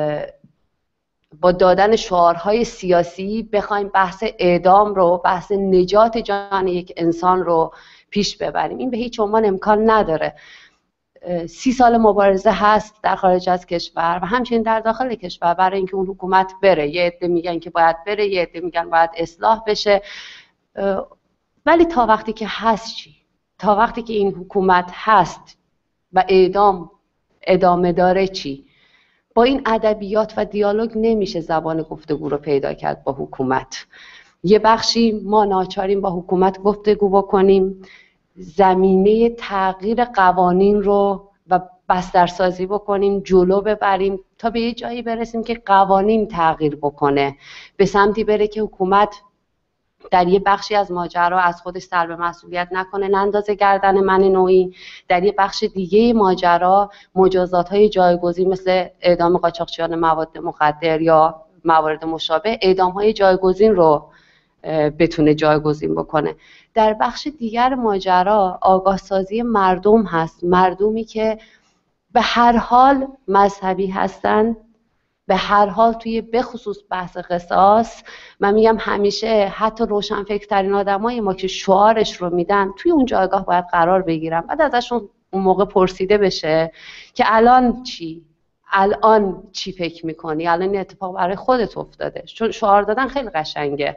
با دادن شعارهای سیاسی بخوایم بحث اعدام رو، بحث نجات جان یک انسان رو پیش ببریم. این به هیچ عنوان امکان نداره. 30 سال مبارزه هست در خارج از کشور و همچنین در داخل کشور برای اینکه اون حکومت بره. یه عده میگن که باید بره، یه عده میگن باید اصلاح بشه، ولی تا وقتی که هست چی؟ تا وقتی که این حکومت هست و اعدام ادامه داره چی؟ با این ادبیات و دیالوگ نمیشه زبان گفتگو رو پیدا کرد با حکومت. یه بخشی ما ناچاریم با حکومت گفتگو بکنیم، زمینه تغییر قوانین رو و بسترسازی بکنیم، جلو ببریم تا به یه جایی برسیم که قوانین تغییر بکنه، به سمتی بره که حکومت در یه بخشی از ماجرا از خودش سلب مسئولیت نکنه، نندازه گردن من نوعی، در یه بخش دیگه ماجرا مجازات‌های جایگزین مثل اعدام قاچاقچیان مواد مخدر یا موارد مشابه، اعدام‌های جایگزین رو بتونه جایگزین بکنه. در بخش دیگر ماجرا آگاه سازی مردم هست، مردمی که به هر حال مذهبی هستن، به هر حال توی بخصوص بحث قصاص. من میگم همیشه حتی روشنفکرترین آدمای ما که شعارش رو میدن توی اون جایگاه باید قرار بگیرن، بعد ازشون اون موقع پرسیده بشه که الان چی؟ الان چی فکر میکنی؟ الان این اتفاق برای خودت افتاده. چون شعار دادن خیلی قشنگه.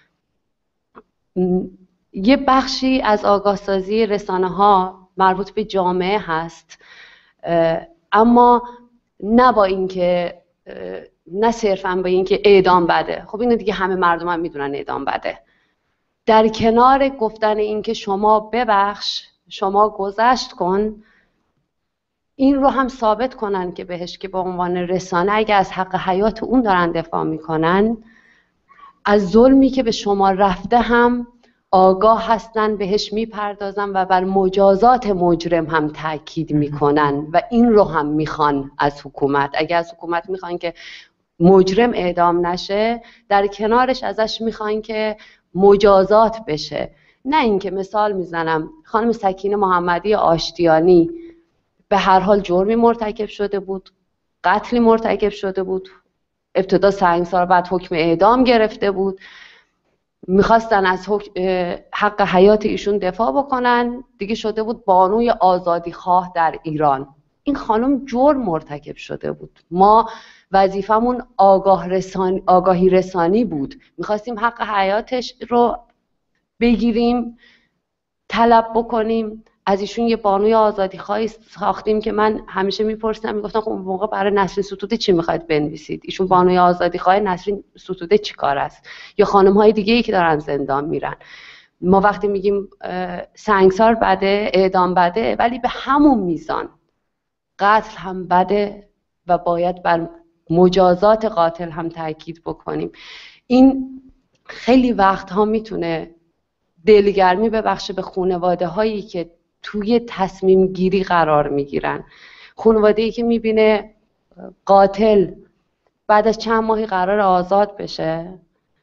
یه بخشی از آگاه سازی رسانه ها مربوط به جامعه هست، اما نه با اینکه نه صرفاً با اینکه اعدام بده. خب اینو دیگه همه مردم هم میدونن اعدام بده. در کنار گفتن اینکه شما ببخش، شما گذشت کن، این رو هم ثابت کنن که بهش که به عنوان رسانه اگه از حق حیات اون دارن دفاع میکنن، از ظلمی که به شما رفته هم آگاه هستن، بهش میپردازن و بر مجازات مجرم هم تاکید میکنن و این رو هم میخوان از حکومت. اگه از حکومت میخوان که مجرم اعدام نشه، در کنارش ازش میخوان که مجازات بشه. نه اینکه مثال میزنم خانم سکینه محمدی آشتیانی به هر حال جرمی مرتکب شده بود، قتلی مرتکب شده بود، ابتدا سنگسار بعد حکم اعدام گرفته بود، میخواستن از حق حیات ایشون دفاع بکنن، دیگه شده بود بانوی آزادی خواه در ایران. این خانم جرم مرتکب شده بود. ما وظیفمون آگاهی رسانی بود، میخواستیم حق حیاتش رو بگیریم، طلب بکنیم. از ایشون یه بانوی آزادی خواهی ساختیم که من همیشه میپرسیدم، میگفتم خب اون موقع برای نسرین ستوده چی میخواید بنویسید؟ ایشون بانوی آزادی خواهی، نسرین ستوده چی کار است؟ یا خانم های دیگه ای که دارن زندان میرن. ما وقتی میگیم سنگسار بده، اعدام بده، ولی به همون میزان قتل هم بده و باید بر مجازات قاتل هم تاکید بکنیم. این خیلی وقتها میتونه دلگرمی ببخشه به خانواده هایی که توی تصمیم گیری قرار میگیرن. خانواده‌ای که میبینه قاتل بعد از چند ماهی قرار آزاد بشه،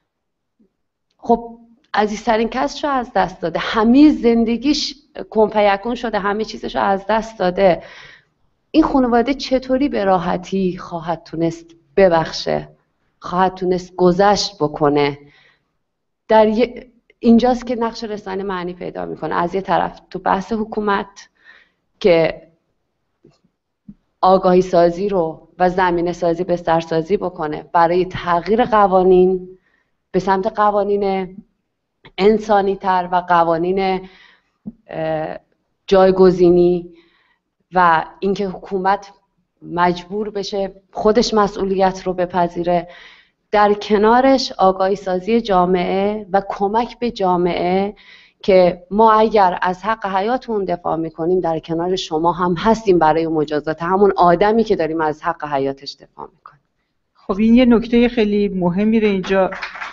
خب عزیزترین کسشو از دست داده، همه زندگیش کنفیکون شده، همه چیزشو از دست داده. این خانواده چطوری به راحتی خواهد تونست ببخشه، خواهد تونست گذشت بکنه؟ اینجاست که نقش رسانه معنی پیدا میکنه. از یه طرف تو بحث حکومت که آگاهی سازی رو و زمینه سازی بسترسازی بکنه برای تغییر قوانین به سمت قوانین انسانی تر و قوانین جایگزینی، و اینکه حکومت مجبور بشه خودش مسئولیت رو بپذیره. در کنارش آگاهی سازی جامعه و کمک به جامعه که ما اگر از حق حیاتمون دفاع میکنیم در کنار شما هم هستیم برای مجازات همون آدمی که داریم از حق حیاتش دفاع میکنیم. خب این یه نکته خیلی مهمی رو اینجا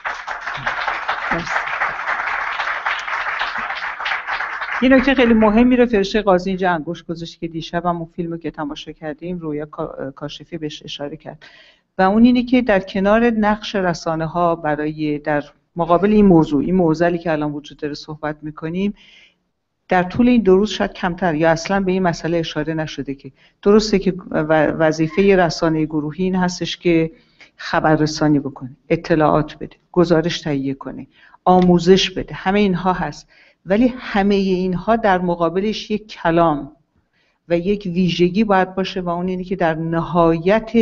یه نکته خیلی مهمی رو فرشته قاضی اینجا انگشت گذاشت که دیشب هم اون فیلمو که تماشا کردیم رویا کاشفی بهش اشاره کرد، و اون اینه که در کنار نقش رسانه ها برای در مقابل این موضوعی که الان وجود داره صحبت میکنیم، در طول این 2 روز شاید کمتر یا اصلا به این مسئله اشاره نشده که درسته که وظیفه رسانه گروهی این هستش که خبررسانی بکنه، اطلاعات بده، گزارش تهیه کنه، آموزش بده، همه اینها هست، ولی همه اینها در مقابلش یک کلام و یک ویژگی باید باشه و اون اینه که در نهایت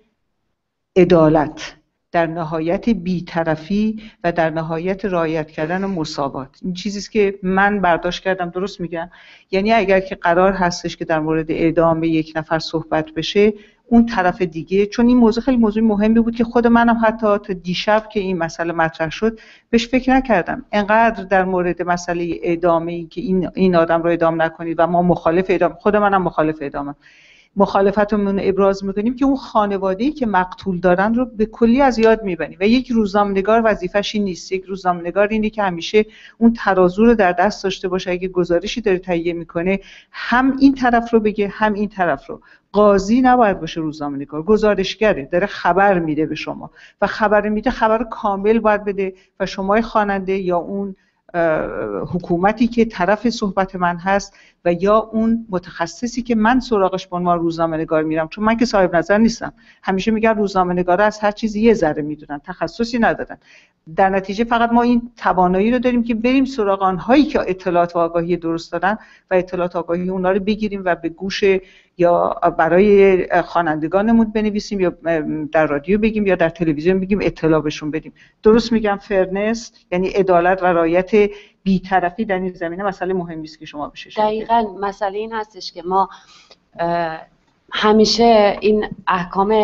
عدالت، در نهایت بی‌طرفی و در نهایت رعایت کردن مساوات. این چیزیست که من برداشت کردم. درست میگم؟ یعنی اگر که قرار هستش که در مورد اعدام یک نفر صحبت بشه، اون طرف دیگه، چون این موضوع خیلی موضوع مهمی بود که خود منم حتی تا دیشب که این مسئله مطرح شد بهش فکر نکردم. انقدر در مورد مسئله اعدامی که این آدم رو اعدام نکنید و ما مخالف اعدام، خود منم مخالف اعدامم، مخالفتمون رو ابراز میکنیم که اون خانواده‌ای که مقتول دارن رو به کلی از یاد میبریم. و یک روزنامه‌نگار وظیفه‌ش این نیست. یک روزنامه‌نگار اینه که همیشه اون ترازو رو در دست داشته باشه، اگه گزارشی داره تهیه میکنه هم این طرف رو بگه هم این طرف رو. قاضی نباید باشه روزنامه‌نگار، گزارشگره، داره خبر میده به شما و خبر میده، خبر کامل باید بده و شما خواننده یا اون حکومتی که طرف صحبت من هست و یا اون متخصصی که من سراغش به عنوان روزنامه‌نگار میرم، چون من که صاحب نظر نیستم. همیشه میگن روزنامه‌نگارا از هر چیزی یه ذره میدونن، تخصصی ندارن. در نتیجه فقط ما این توانایی رو داریم که بریم سراغ آنهایی که اطلاعات و آگاهی درست دارن و اطلاعات و آگاهی اونها رو بگیریم و به گوش یا برای خوانندگانمون بنویسیم یا در رادیو بگیم یا در تلویزیون بگیم، اطلاع بهشون بدیم. درست میگم؟ فرنس یعنی عدالت و رعایت بی‌طرفی در این زمینه مسئله مهمی است که شما بهش دقیقاً مسئله این هستش که ما همیشه این احکام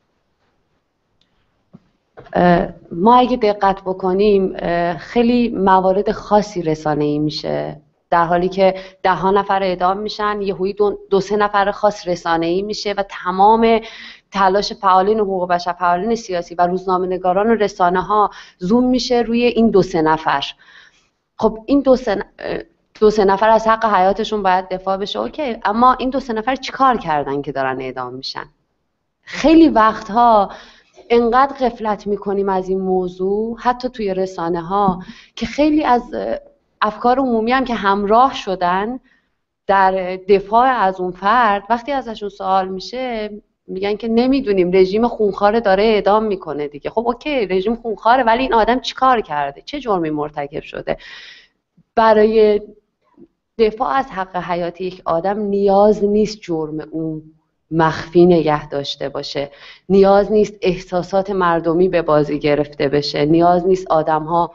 ما اگه دقت بکنیم خیلی موارد خاصی رسانه‌ای میشه، در حالی که 10 نفر اعدام میشن، یهویی 2-3 نفر خاص رسانه‌ای میشه و تمام تلاش فعالین حقوق بشر، فعالین سیاسی و روزنامه‌نگاران و رسانه‌ها زوم میشه روی این 2-3 نفر. خب این 2-3 نفر از حق حیاتشون باید دفاع بشه، اوکی، اما این 2-3 نفر چیکار کردن که دارن اعدام میشن؟ خیلی وقتها انقدر غفلت میکنیم از این موضوع حتی توی رسانه ها که خیلی از افکار عمومی هم که همراه شدن در دفاع از اون فرد وقتی ازشون سوال میشه میگن که نمیدونیم، رژیم خونخواره داره اعدام میکنه دیگه. خب اوکی، رژیم خونخواره، ولی این آدم چیکار کرده؟ چه جرمی مرتکب شده؟ برای دفاع از حق حیات یک آدم نیاز نیست جرم اون مخفی نگه داشته باشه، نیاز نیست احساسات مردمی به بازی گرفته بشه، نیاز نیست آدم‌ها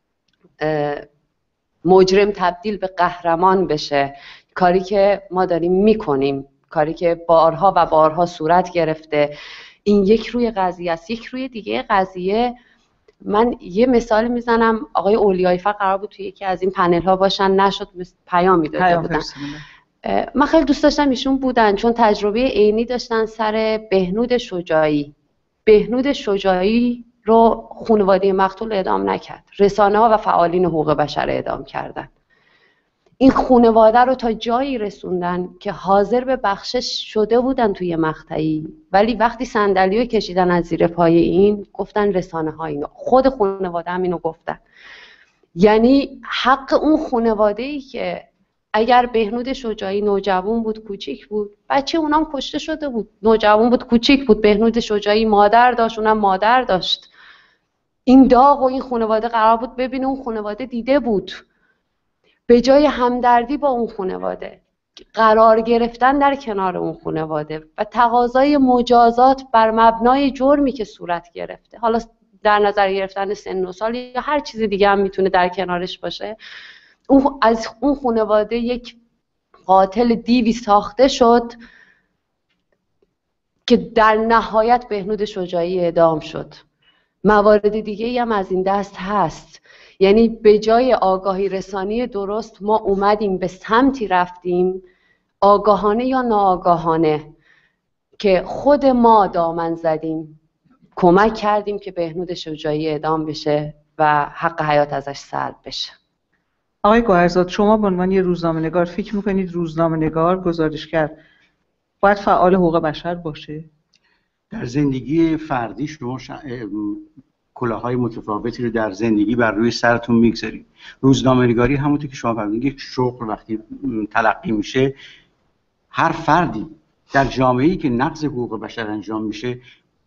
مجرم تبدیل به قهرمان بشه. کاری که ما داریم میکنیم، کاری که بارها و بارها صورت گرفته، این یک روی قضیه است. یک روی دیگه قضیه، من یه مثال میزنم. آقای اولیایفر قرار بود توی یکی از این پنل ها باشن، نشد، پیام داده بودن. من خیلی دوست داشتم ایشون بودن چون تجربه عینی داشتن سر بهنود شجاعی بهنود شجاعی رو خانواده مقتول اعدام نکرد، رسانه‌ها و فعالین حقوق بشر اعدام کردن. این خانواده رو تا جایی رسوندن که حاضر به بخشش شده بودن توی مقطعی، ولی وقتی صندلیو کشیدن از زیر پای این، گفتن رسانه‌ها اینو، خود خانواده هم اینو گفتن. یعنی حق اون خانواده‌ای که اگر بهنود شجاعی نوجوان بود، کوچیک بود، بچه اونام کشته شده بود، نوجوان بود، کوچیک بود، بهنود شجاعی مادر داشت، اونم مادر داشت، این داغ و این خانواده قرار بود ببینه، اون خانواده دیده بود. به جای همدردی با اون خانواده، قرار گرفتن در کنار اون خانواده و تقاضای مجازات بر مبنای جرمی که صورت گرفته، حالا در نظر گرفتن سن و سال یا هر چیز دیگه هم میتونه در کنارش باشه، از اون خانواده یک قاتل دیوی ساخته شد که در نهایت بهنود شجاعی اعدام شد. موارد دیگه هم از این دست هست. یعنی به جای آگاهی رسانی درست ما اومدیم به سمتی رفتیم، آگاهانه یا ناآگاهانه، که خود ما دامن زدیم، کمک کردیم که بهنود شجاعی اعدام بشه و حق حیات ازش سلب بشه. آقای گوهرزاد، شما به عنوان یه روزنامه‌نگار فکر میکنید روزنامه‌نگار، گزارشگر باید فعال حقوق بشر باشه؟ در زندگی فردی شما کلاه‌های متفاوتی رو در زندگی بر روی سرتون میگذارید. روزنامه‌نگاری همونطور که شما فرمودید یک شغل وقتی تلقی میشه، هر فردی در جامعه‌ای که نقض حقوق بشر انجام میشه،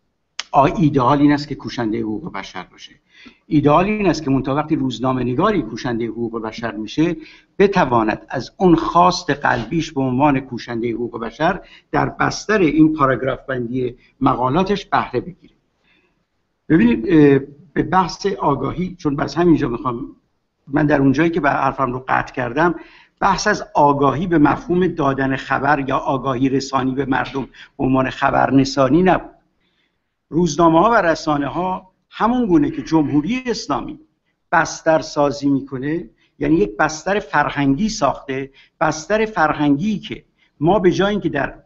ایدئال این است که کوشنده حقوق بشر باشه. ایدئال این است که منتها وقتی روزنامه‌نگاری کوشنده حقوق بشر میشه، بتواند از اون خواست قلبیش به عنوان کوشنده حقوق بشر در بستر این پاراگراف بندی مقالاتش بهره بگیره. ببینید، به بحث آگاهی، چون بس همینجا میخوام من در اونجایی که به حرفم رو قطع کردم، بحث از آگاهی به مفهوم دادن خبر یا آگاهی رسانی به مردم به عنوان خبرنسانی نبود. روزنامه‌ها و رسانه‌ها همون گونه که جمهوری اسلامی بستر سازی میکنه، یعنی یک بستر فرهنگی ساخته، بستر فرهنگی که ما به جای اینکه در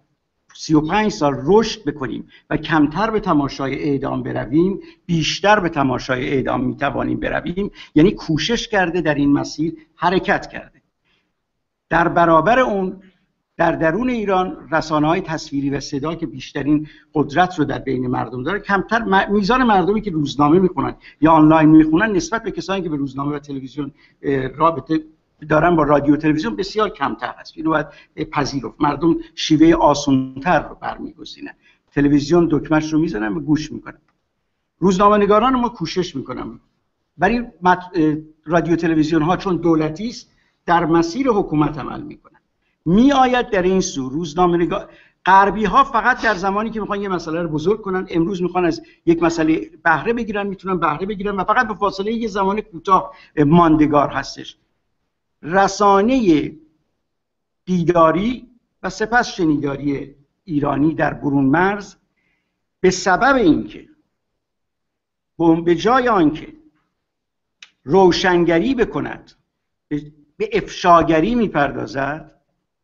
35 سال رشد بکنیم و کمتر به تماشای اعدام برویم، بیشتر به تماشای اعدام میتوانیم برویم، یعنی کوشش کرده در این مسیر حرکت کرده. در برابر اون در درون ایران رسانه‌های تصویری و صدا که بیشترین قدرت رو در بین مردم داره، کمتر میزان مردمی که روزنامه میخونن یا آنلاین میخونن نسبت به کسانی که به روزنامه و تلویزیون رابطه دارن با رادیو و تلویزیون بسیار کمتر است. اینو باید پذیرفت. مردم شیوه آسان‌تر رو برمیگزینن، تلویزیون دکمه‌اش رو میزنن و گوش میکنن. روزنامه‌نگاران ما کوشش میکنن، ولی رادیو تلویزیون ها چون دولتی است در مسیر حکومت عمل میکنن. میآید در این سو روزنامه‌نگار غربی ها فقط در زمانی که میخوان یه مسئله رو بزرگ کنن، امروز میخوان از یک مسئله بهره بگیرن، میتونن بهره بگیرن و فقط به فاصله یه زمان کوتاه ماندگار هستش. رسانه دیداری و سپس شنیداری ایرانی در برون مرز به سبب اینکه به جای آنکه روشنگری بکند به افشاگری میپردازد،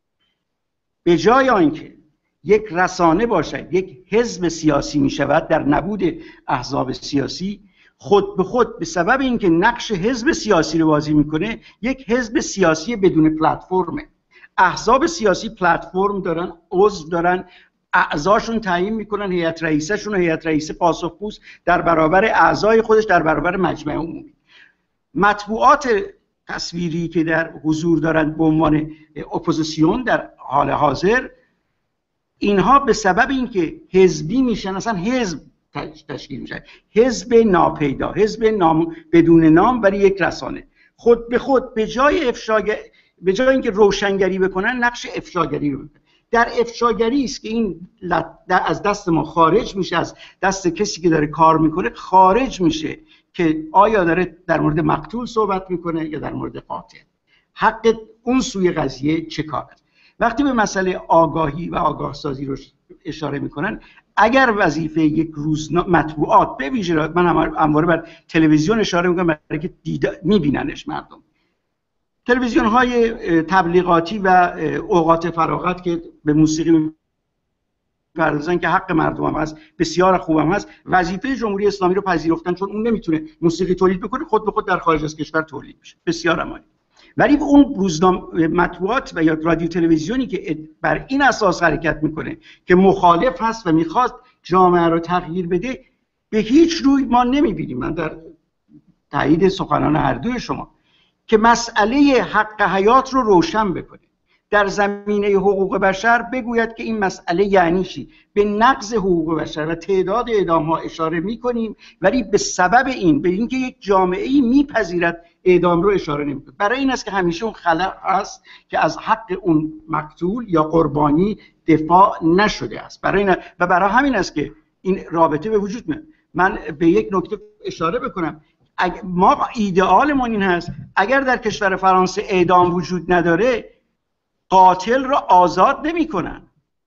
به جای آنکه یک رسانه باشد یک حزب سیاسی میشود در نبود احزاب سیاسی، خود به خود به سبب اینکه نقش حزب سیاسی رو بازی میکنه یک حزب سیاسی بدون پلتفرمه. احزاب سیاسی پلتفرم دارن، عضو دارن، اعضاشون تعیین میکنن هیئت رئیسه‌شون و هیئت رئیسه پاسخگوست در برابر اعضای خودش در برابر مجمع عمومی. مطبوعات تصویری که در حضور دارند به عنوان اپوزیسیون در حال حاضر، اینها به سبب اینکه حزبی میشن، اصلا حزب تشکیل میشن، حزب ناپیدا، حزب بدون نام ولی یک رسانه، خود به خود به جای اینکه روشنگری بکنن نقش افشاگری رو بکنن. در افشاگری است که این از دست ما خارج میشه، از دست کسی که داره کار میکنه خارج میشه که آیا داره در مورد مقتول صحبت میکنه یا در مورد قاتل. حق اون سوی قضیه چه کار است؟ وقتی به مسئله آگاهی و آگاه سازی رو اشاره میکنن، اگر وظیفه یک مطبوعات به ویژه، من همواره بر تلویزیون اشاره میکنم برای که میبیننش مردم، تلویزیون های تبلیغاتی و اوقات فراغت که به موسیقی میپردازن که حق مردم هم هست، بسیار خوبم هست. وظیفه جمهوری اسلامی رو پذیرفتن، چون اون نمیتونه موسیقی تولید بکنه، خود به خود در خارج از کشور تولید میشه. بسیار عالی. ولی اون روزنامه مطبوعات و یا رادیو تلویزیونی که بر این اساس حرکت میکنه که مخالف هست و میخواد جامعه رو تغییر بده، به هیچ روی ما نمیبینیم. من در تایید سخنان هر دوی شما که مسئله حق حیات رو روشن بکنه، در زمینه حقوق بشر بگوید که این مسئله یعنی چی. به نقض حقوق بشر و تعداد اعدام ها اشاره میکنیم، ولی به سبب این، به اینکه یک جامعه‌ای میپذیرد اعدام رو اشاره نمیکنه. برای این است که همیشه اون خلأ هست که از حق اون مقتول یا قربانی دفاع نشده است. برای همین است که این رابطه به وجود میاد. من به یک نکته اشاره بکنم. ما ایدئالمون این هست اگر در کشور فرانسه اعدام وجود نداره، قاتل را آزاد نمی‌کنن،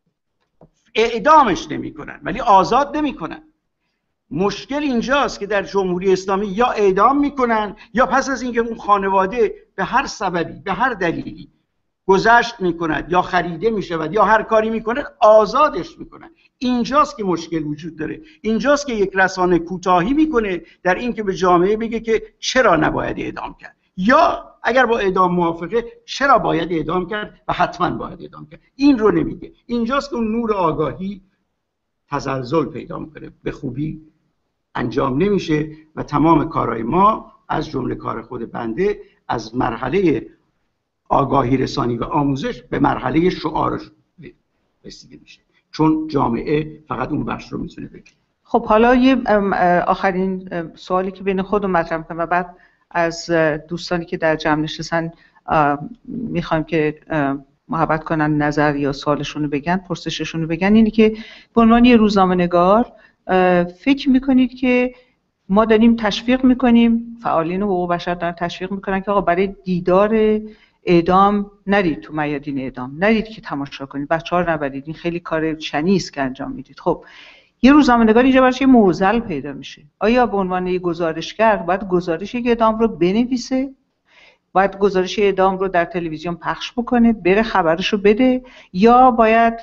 اعدامش نمی‌کنن ولی آزاد نمی‌کنن. مشکل اینجاست که در جمهوری اسلامی یا اعدام می‌کنن یا پس از اینکه اون خانواده به هر سببی، به هر دلیلی گذشت می‌کند یا خریده می‌شود یا هر کاری می‌کنه، آزادش می‌کنن. اینجاست که مشکل وجود داره. اینجاست که یک رسانه کوتاهی می‌کنه در اینکه به جامعه بگه که چرا نباید اعدام کرد، یا اگر با اعدام موافقه چرا باید اعدام کرد و حتما باید اعدام کرد. این رو نمیگه. اینجاست که اون نور آگاهی تزلزل پیدا میکنه، به خوبی انجام نمیشه و تمام کارهای ما از جمله کار خود بنده از مرحله آگاهی رسانی و آموزش به مرحله شعار رسیده میشه، چون جامعه فقط اون بخش رو میتونه بگه. خب حالا یه آخرین سوالی که بین خودم مطرح میکنم و بعد از دوستانی که در جمع نشستن میخوایم که محبت کنن نظر یا سوالشون رو بگن، پرسششون رو بگن، اینه که به عنوان یه روزنامه‌نگار فکر میکنید که ما داریم تشویق میکنیم، فعالین حقوق بشر دارن تشویق میکنن که آقا برای دیدار اعدام نرید تو میادین اعدام، نرید که تماشا کنید، بچه‌ها رو نبرید، این خیلی کار شنیع است که انجام میدید. خب یه روزنامه‌نگار اینجا براش یه معضل پیدا میشه. آیا به عنوان یه گزارشگر باید گزارش اعدام رو بنویسه؟ باید گزارش اعدام رو در تلویزیون پخش بکنه، بره خبرشو بده، یا باید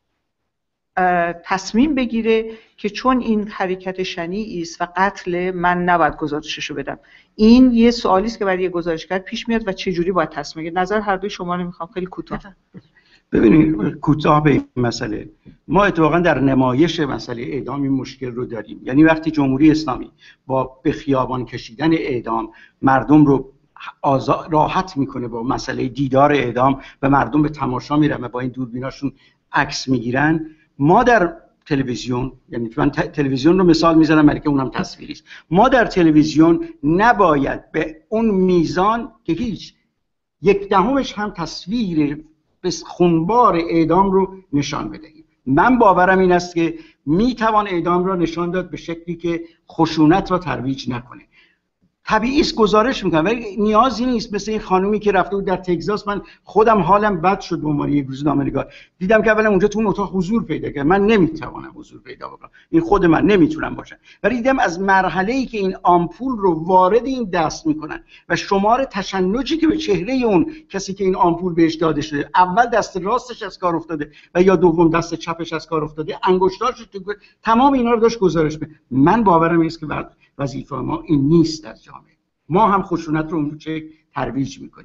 تصمیم بگیره که چون این حرکت شنیعی است و قتل، من نباید گزارششو بدم؟ این یه سوالی است که برای یه گزارشگر پیش میاد و چه جوری باید تصمیم بگیره. نظر هر دوی شما رو میخوام خیلی کوتاه. ببینید کوتاه به این مسئله، ما اتفاقا در نمایش مسئله اعدام این مشکل رو داریم. یعنی وقتی جمهوری اسلامی با به خیابان کشیدن اعدام مردم رو راحت میکنه با مسئله دیدار اعدام و مردم به تماشا میرن و با این دوربیناشون عکس میگیرن، ما در تلویزیون، یعنی من تلویزیون رو مثال میزنم برای که اونم تصویری است، ما در تلویزیون نباید به اون میزان که هیچ 1/10 هم تصویر بس خونبار اعدام رو نشان بدهیم. من باورم این است که میتوان اعدام را نشان داد به شکلی که خشونت را ترویج نکنه. طبیعی است گزارش میکنم، ولی نیازی نیست مثل این خانومی که رفته بود در تگزاس. من خودم حالم بد شد به عنوان یک روزنامه‌نگار، دیدم که اولا اونجا تو اون اتاق حضور پیدا کرد، من نمیتوانم حضور پیدا بکنم، این خود من نمیتونم باشم، ولی دیدم از مرحله‌ای که این آمپول رو وارد این دست میکنن و شمار تشنجی که به چهره اون کسی که این آمپول بهش داده شده، اول دست راستش از کار افتاده و یا دوم دست چپش از کار افتاده، انگشتاش تمام اینا رو داشت گزارش می‌کرد. من باورم است که وظیفه ما این نیست در جامعه. ما هم خشونت رو اون چه ترویج میکنیم.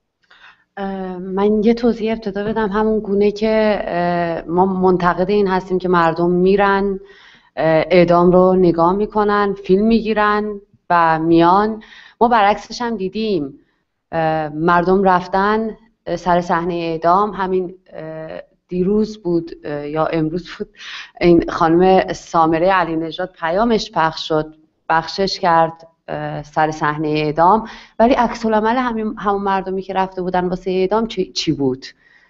من یه توضیح ابتدا بدم. همون گونه که ما منتقد این هستیم که مردم میرن اعدام رو نگاه میکنن، فیلم میگیرن و میان، ما برعکسش هم دیدیم. مردم رفتن سر صحنه اعدام. همین دیروز بود یا امروز بود، این خانم سامره علی نژاد پیامش پخش شد، بخشش کرد سر صحنه اعدام، ولی عکس العمل همون مردمی که رفته بودن واسه اعدام چی بود؟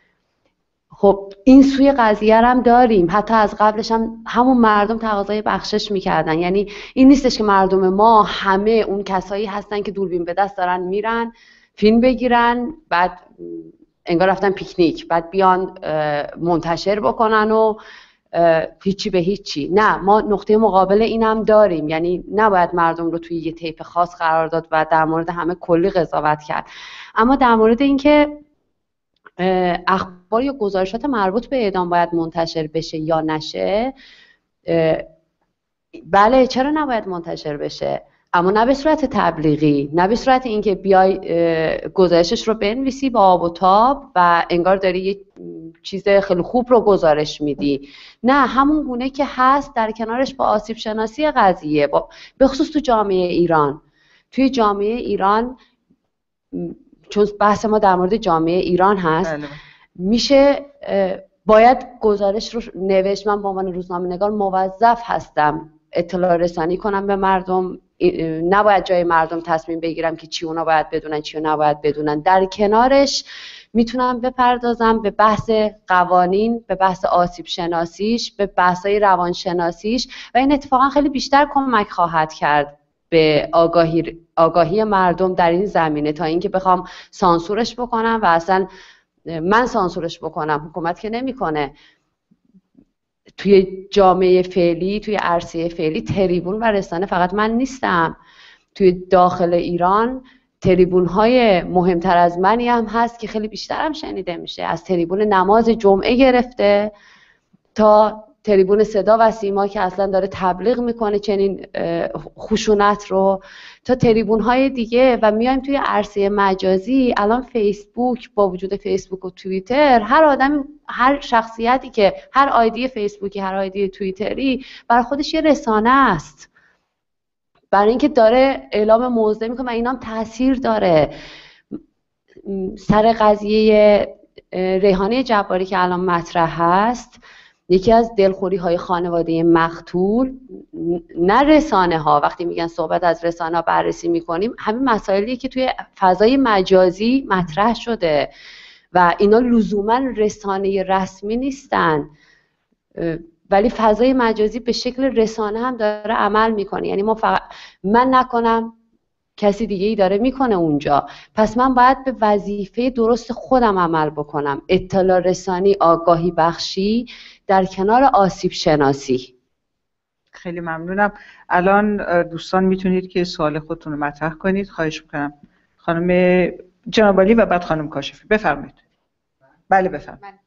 خب این سوی قضیه هم داریم. حتی از قبلش هم همون مردم تقاضای بخشش میکردن. یعنی این نیستش که مردم ما همه اون کسایی هستن که دوربین به دست دارن میرن فیلم بگیرن، بعد انگار رفتن پیکنیک، بعد بیان منتشر بکنن و هیچی به هیچی. نه، ما نقطه مقابل اینم داریم. یعنی نباید مردم رو توی یه طیف خاص قرار داد و در مورد همه کلی قضاوت کرد. اما در مورد اینکه اخبار یا گزارشات مربوط به اعدام باید منتشر بشه یا نشه، بله چرا نباید منتشر بشه، اما نه به صورت تبلیغی، نه به صورت اینکه بیای گزارشش رو بنویسی با آب و تاب و انگار داری یه چیز خیلی خوب رو گزارش میدی. نه، همون گونه که هست در کنارش با آسیب شناسی قضیه، به خصوص تو جامعه ایران. توی جامعه ایران، چون بحث ما در مورد جامعه ایران هست، میشه باید گزارش رو نوشت. من به عنوان روزنامه‌نگار موظف هستم اطلاع رسانی کنم به مردم، نباید جای مردم تصمیم بگیرم که چی اونا باید بدونن چی نباید بدونن. در کنارش میتونم بپردازم به بحث قوانین، به بحث آسیب شناسیش، به بحث‌های روانشناسیش و این اتفاقا خیلی بیشتر کمک خواهد کرد به آگاهی مردم در این زمینه تا اینکه بخوام سانسورش بکنم و اصلا من سانسورش بکنم. حکومت که نمیکنه. توی جامعه فعلی، توی عرصه فعلی، تریبون و رسانه فقط من نیستم. توی داخل ایران تریبون‌های مهمتر از منی هم هست که خیلی بیشتر هم شنیده میشه، از تریبون نماز جمعه گرفته تا تریبون صدا و سیما که اصلا داره تبلیغ میکنه چنین خشونت رو، تا تریبون‌های دیگه. و میایم توی عرصه مجازی. الان فیسبوک، با وجود فیسبوک و توییتر، هر آدمی، هر شخصیتی که هر آیدی فیسبوکی، هر آیدی توییتری برای خودش یه رسانه است، برای اینکه داره اعلام موضع میکنه و اینام تاثیر داره. سر قضیه ریحانه جباری که الان مطرح هست، یکی از دلخوری های خانواده مقتول، نه رسانه ها، وقتی میگن صحبت از رسانه ها بررسی میکنیم، همین مسائلی که توی فضای مجازی مطرح شده و اینا لزوما رسانه رسمی نیستن، ولی فضای مجازی به شکل رسانه هم داره عمل میکنه. یعنی من نکنم کسی دیگه ای داره میکنه اونجا، پس من باید به وظیفه درست خودم عمل بکنم. اطلاع رسانی، آگاهی بخشی در کنار آسیب شناسی. خیلی ممنونم. الان دوستان میتونید که سوال خودتون رو مطرح کنید. خواهش میکنم خانم جناب عالی و بعد خانم کاشفی. بفرمایید. بله بفرمایید.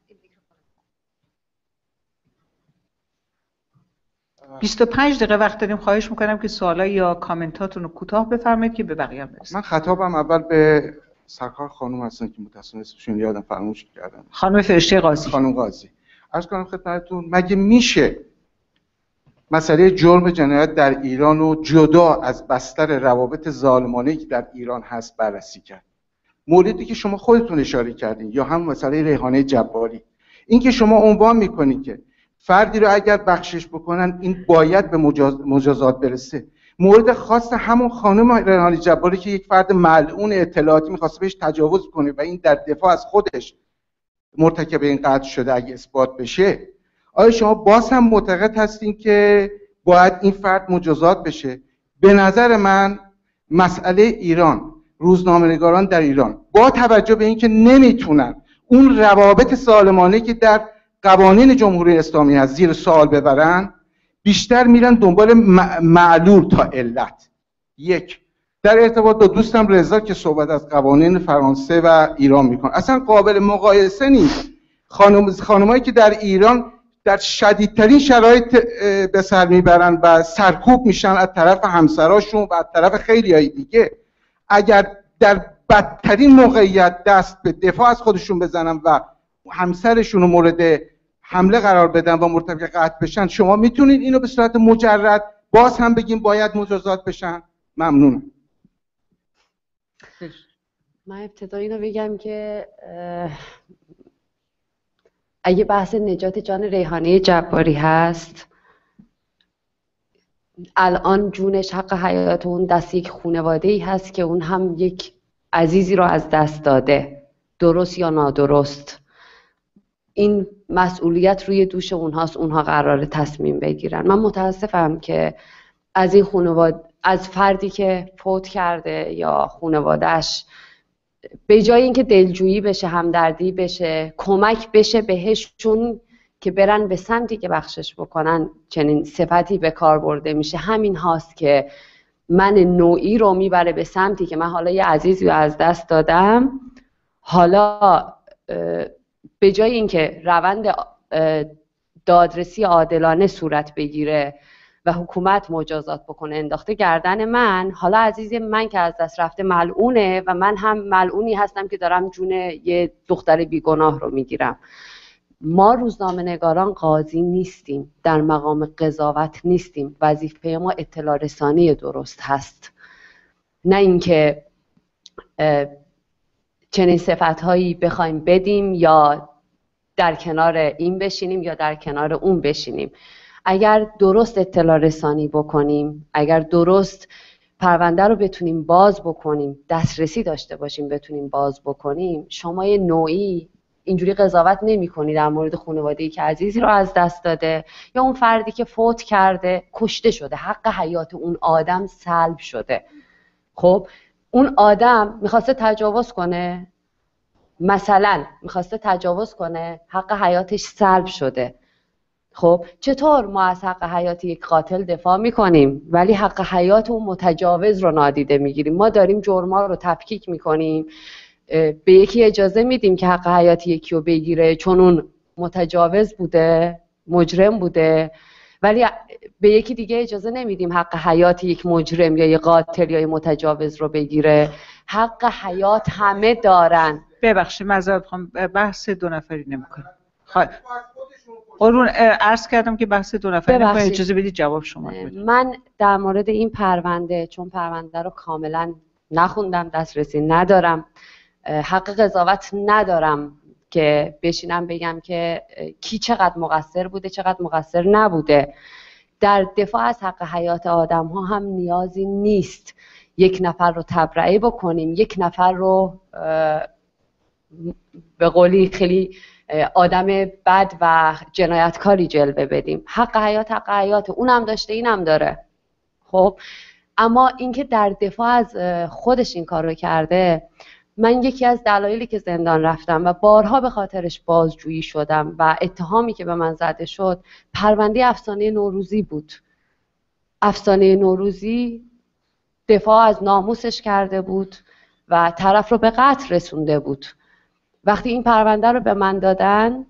25 دقیقه وقت داریم. خواهش میکنم که سوالا یا کامنتاتون رو کوتاه بفرمایید که به بقیه هم برسه. من خطابم اول به سرکار خانم هستن که متأسفانه اسمشون یادم فراموش کردم. خانم فرشته قاضی. خانم قاضی. عرض کنم خدمتتون، مگه میشه مسئله جرم جنایت در ایران رو جدا از بستر روابط ظالمانه‌ای که در ایران هست بررسی کرد؟ موردی که شما خودتون اشاره کردین، یا هم مسئله ریحانه جباری، این که شما عنوان میکنین که فردی رو اگر بخشش بکنن این باید به مجازات برسه. مورد خاص همون خانم ریحانه جباری که یک فرد ملعون اطلاعاتی می‌خواسته بهش تجاوز کنه و این در دفاع از خودش مرتکب این قتل شده اگه اثبات بشه، آیا شما باز هم معتقد هستین که باید این فرد مجازات بشه؟ به نظر من مسئله ایران، روزنامه‌نگاران در ایران با توجه به اینکه نمیتونن اون روابط سالمانه که در قوانین جمهوری اسلامی هست زیر سوال ببرن، بیشتر میرن دنبال معلول تا علت. یک، در ارتباط با دوستم رضا که صحبت از قوانین فرانسه و ایران میکنه، اصلا قابل مقایسه نیست. خانمایی که در ایران در شدیدترین شرایط به سر میبرن و سرکوب میشن از طرف همسراشون و از طرف خیلی های دیگه، اگر در بدترین موقعیت دست به دفاع از خودشون بزنن و همسرشون رو مورد حمله قرار بدن و مرتکب قتل بشن، شما میتونید اینو به صورت مجرد باز هم بگیم باید مجازات بشن؟ ممنونم. من ابتدا اینو بگم که اگه بحث نجات جان ریحانه جباری هست، الان جونش، حق حیات اون دست یک خانواده‌ای هست که اون هم یک عزیزی رو از دست داده، درست یا نادرست. این مسئولیت روی دوش اونهاست، اونها قراره تصمیم بگیرن. من متاسفم که از این خانواده، از فردی که فوت کرده یا خانواده‌اش، به جای اینکه دلجویی بشه، همدردی بشه، کمک بشه بهشون که برن به سمتی که بخشش بکنن، چنین صفتی به کار برده میشه. همین هاست که من نوعی رو میبره به سمتی که من حالا یه عزیزی رو از دست دادم، حالا به جای اینکه روند دادرسی عادلانه صورت بگیره و حکومت مجازات بکنه انداخته گردن من. حالا عزیزی من که از دست رفته ملعونه و من هم ملعونی هستم که دارم جون یه دختر بیگناه رو میگیرم. ما روزنامه‌نگاران قاضی نیستیم، در مقام قضاوت نیستیم. وظیفه ما اطلاع رسانی درست هست، نه اینکه چنین صفت‌هایی بخوایم بدیم یا در کنار این بشینیم یا در کنار اون بشینیم. اگر درست اطلاع رسانی بکنیم، اگر درست پرونده رو بتونیم باز بکنیم، دسترسی داشته باشیم بتونیم باز بکنیم، شما یه نوعی اینجوری قضاوت نمی کنی در مورد خانواده‌ای که عزیزی رو از دست داده یا اون فردی که فوت کرده، کشته شده، حق حیات اون آدم سلب شده. خب اون آدم میخواسته تجاوز کنه، مثلا میخواسته تجاوز کنه، حق حیاتش سلب شده. خب چطور ما از حق حیات یک قاتل دفاع میکنیم ولی حق حیات اون متجاوز رو نادیده میگیریم؟ ما داریم جرما رو تفکیک میکنیم، به یکی اجازه میدیم که حق حیات یکی رو بگیره چون اون متجاوز بوده، مجرم بوده، ولی به یکی دیگه اجازه نمیدیم حق حیات یک مجرم یا یک قاتل یا یک متجاوز رو بگیره. حق حیات همه دارن. ببخشید معذرت میخوام، بحث دو نفری نمیکنم. قربون عرض کردم که بحث دو نفری نمیکنم، اجازه بدید جواب شما بدید. من در مورد این پرونده، چون پرونده رو کاملا نخوندم، دسترسی ندارم، حق قضاوت ندارم که بشینم بگم که کی چقدر مقصر بوده چقدر مقصر نبوده. در دفاع از حق حیات آدم ها هم نیازی نیست یک نفر رو تبرئه بکنیم، یک نفر رو به قولی خیلی آدم بد و جنایتکاری جلوه بدیم. حق حیات اونم داشته اینم داره. خب اما اینکه در دفاع از خودش این کار رو کرده، من یکی از دلایلی که زندان رفتم و بارها به خاطرش بازجویی شدم و اتهامی که به من زده شد، پرونده افسانه نوروزی بود. افسانه نوروزی دفاع از ناموسش کرده بود و طرف رو به قتل رسونده بود. وقتی این پرونده رو به من دادن،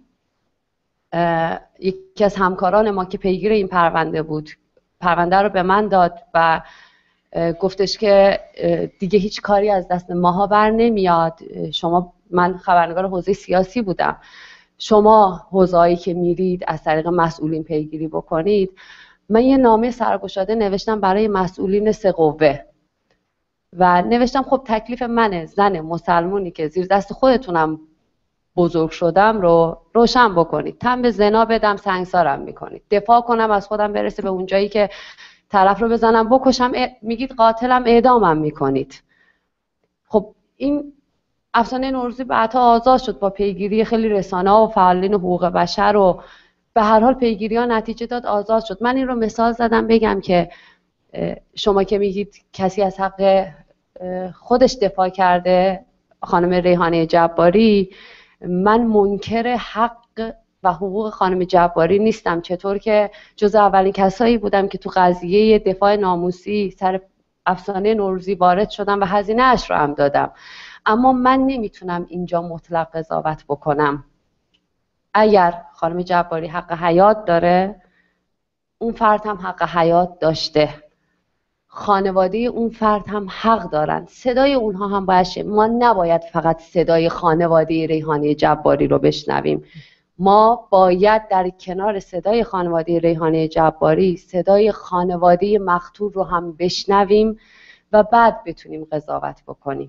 یکی از همکاران ما که پیگیر این پرونده بود پرونده رو به من داد و گفتش که دیگه هیچ کاری از دست ماها بر نمیاد. شما، من خبرنگار حوزه سیاسی بودم، شما حوزه‌ای که میرید از طریق مسئولین پیگیری بکنید. من یه نامه سرگشاده نوشتم برای مسئولین سه قوه و نوشتم خب تکلیف منه، زن مسلمونی که زیر دست خودتونم بزرگ شدم رو روشن بکنید. تن به زنا بدم سنگسارم میکنید. دفاع کنم از خودم برسه به اون جایی که طرف رو بزنم بکشم میگید قاتلم اعدامم میکنید. خب این افسانه نوروزی بعدها آزاد شد با پیگیری خیلی رسانه‌ها و فعالین حقوق بشر و به هر حال پیگیری ها نتیجه داد، آزاد شد. من این رو مثال زدم بگم که شما که میگید کسی از حق خودش دفاع کرده، خانم ریحانه جباری، من منکر حق و حقوق خانم جباری نیستم. چطور که جز اولین کسایی بودم که تو قضیه دفاع ناموسی سر افسانه نوروزی وارد شدم و هزینه اش رو هم دادم. اما من نمیتونم اینجا مطلق قضاوت بکنم. اگر خانم جباری حق حیات داره، اون فرد هم حق حیات داشته، خانواده اون فرد هم حق دارن، صدای اونها هم باشه. ما نباید فقط صدای خانواده ریحانه جباری رو بشنویم، ما باید در کنار صدای خانواده ریحانه جباری صدای خانواده مقتول رو هم بشنویم و بعد بتونیم قضاوت بکنیم.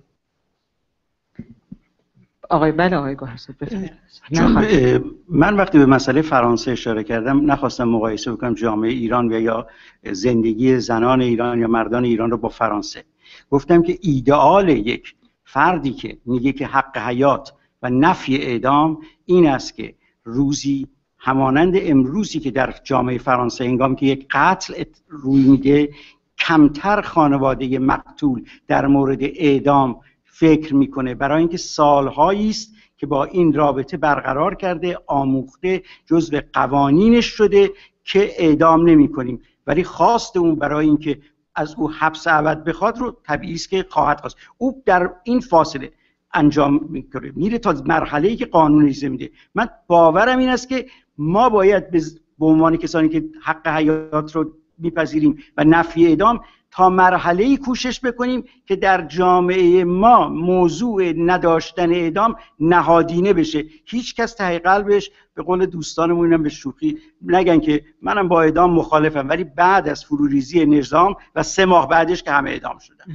آقای گوهرزاد بفرمایید. من وقتی به مسئله فرانسه اشاره کردم نخواستم مقایسه بکنم جامعه ایران و یا زندگی زنان ایران یا مردان ایران رو با فرانسه. گفتم که ایدئال یک فردی که میگه که حق حیات و نفی اعدام این است که روزی همانند امروزی که در جامعه فرانسه هنگام که یک قتل روی میده، کمتر خانواده مقتول در مورد اعدام فکر میکنه، برای اینکه سالهایی است که با این رابطه برقرار کرده، آموخته، جزو قوانینش شده که اعدام نمی کنیم، ولی خواست اون برای اینکه از او حبس ابد بخواد رو طبیعی است که خواهد خواست. او در این فاصله انجام میکنه، میره تا مرحله‌ای که قانون اجازه میده. من باورم این است که ما باید به عنوان کسانی که حق حیات رو میپذیریم و نفی اعدام تا مرحله‌ای کوشش بکنیم که در جامعه ما موضوع نداشتن اعدام نهادینه بشه. هیچ کس ته قلبش، به قول دوستانمون اینم به شوخی نگن که منم با اعدام مخالفم، ولی بعد از فروریزی نظام و 3 ماه بعدش که همه اعدام شدن.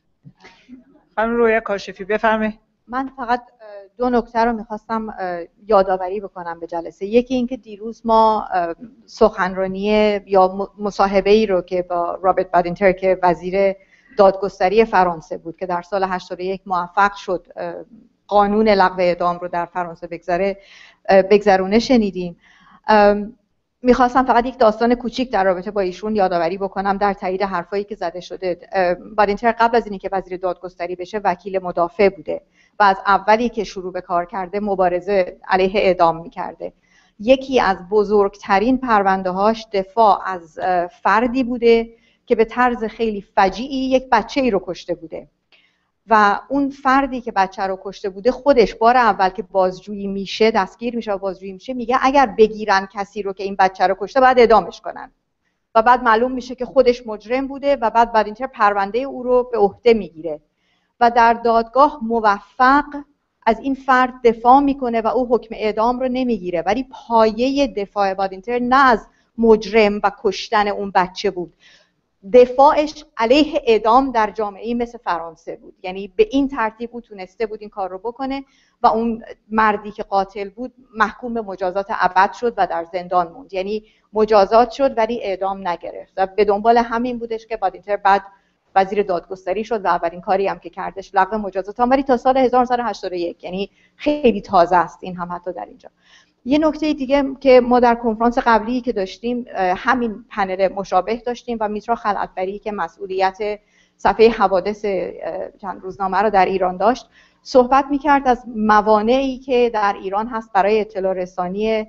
خانم رویا کاشفی بفرمایید. من فقط 2 نکته رو میخواستم یادآوری بکنم به جلسه. یکی اینکه دیروز ما سخنرانی یا مصاحبه‌ای رو که با رابرت بادینتر که وزیر دادگستری فرانسه بود که در سال 81 موفق شد قانون لغو اعدام رو در فرانسه بگذرونه شنیدیم. میخواستم فقط یک داستان کوچیک در رابطه با ایشون یادآوری بکنم در تایید حرفایی که زده شده. بادینتر قبل از اینکه وزیر دادگستری بشه وکیل مدافع بوده و از اولی که شروع به کار کرده مبارزه علیه اعدام میکرده. یکی از بزرگترین پرونده‌هاش دفاع از فردی بوده که به طرز خیلی فجیعی یک بچه‌ای رو کشته بوده و اون فردی که بچه رو کشته بوده خودش بار اول که بازجویی میشه، دستگیر میشه و بازجویی میشه، میگه اگر بگیرن کسی رو که این بچه رو کشته باید اعدامش کنن و بعد معلوم میشه که خودش مجرم بوده و بعد اینتر پرونده او رو به عهده میگیره و در دادگاه موفق از این فرد دفاع میکنه و او حکم اعدام رو نمیگیره، ولی پایه دفاع بادینتر نه از مجرم و کشتن اون بچه بود، دفاعش علیه اعدام در جامعه‌ای مثل فرانسه بود. یعنی به این ترتیب او تونسته بود این کار رو بکنه و اون مردی که قاتل بود محکوم به مجازات ابد شد و در زندان موند. یعنی مجازات شد ولی اعدام نگرفت و به دنبال همین بودش که بادینتر بعد وزیر دادگستری شد و اولین کاری هم که کردش لغو مجازات هم، ولی تا سال 1981، یعنی خیلی تازه است این هم حتی در اینجا. یه نکته دیگه که ما در کنفرانس قبلی که داشتیم همین پنل مشابه داشتیم و میترا خلعتبری که مسئولیت صفحه حوادث چند روزنامه رو در ایران داشت صحبت میکرد از موانعی که در ایران هست برای اطلاع رسانی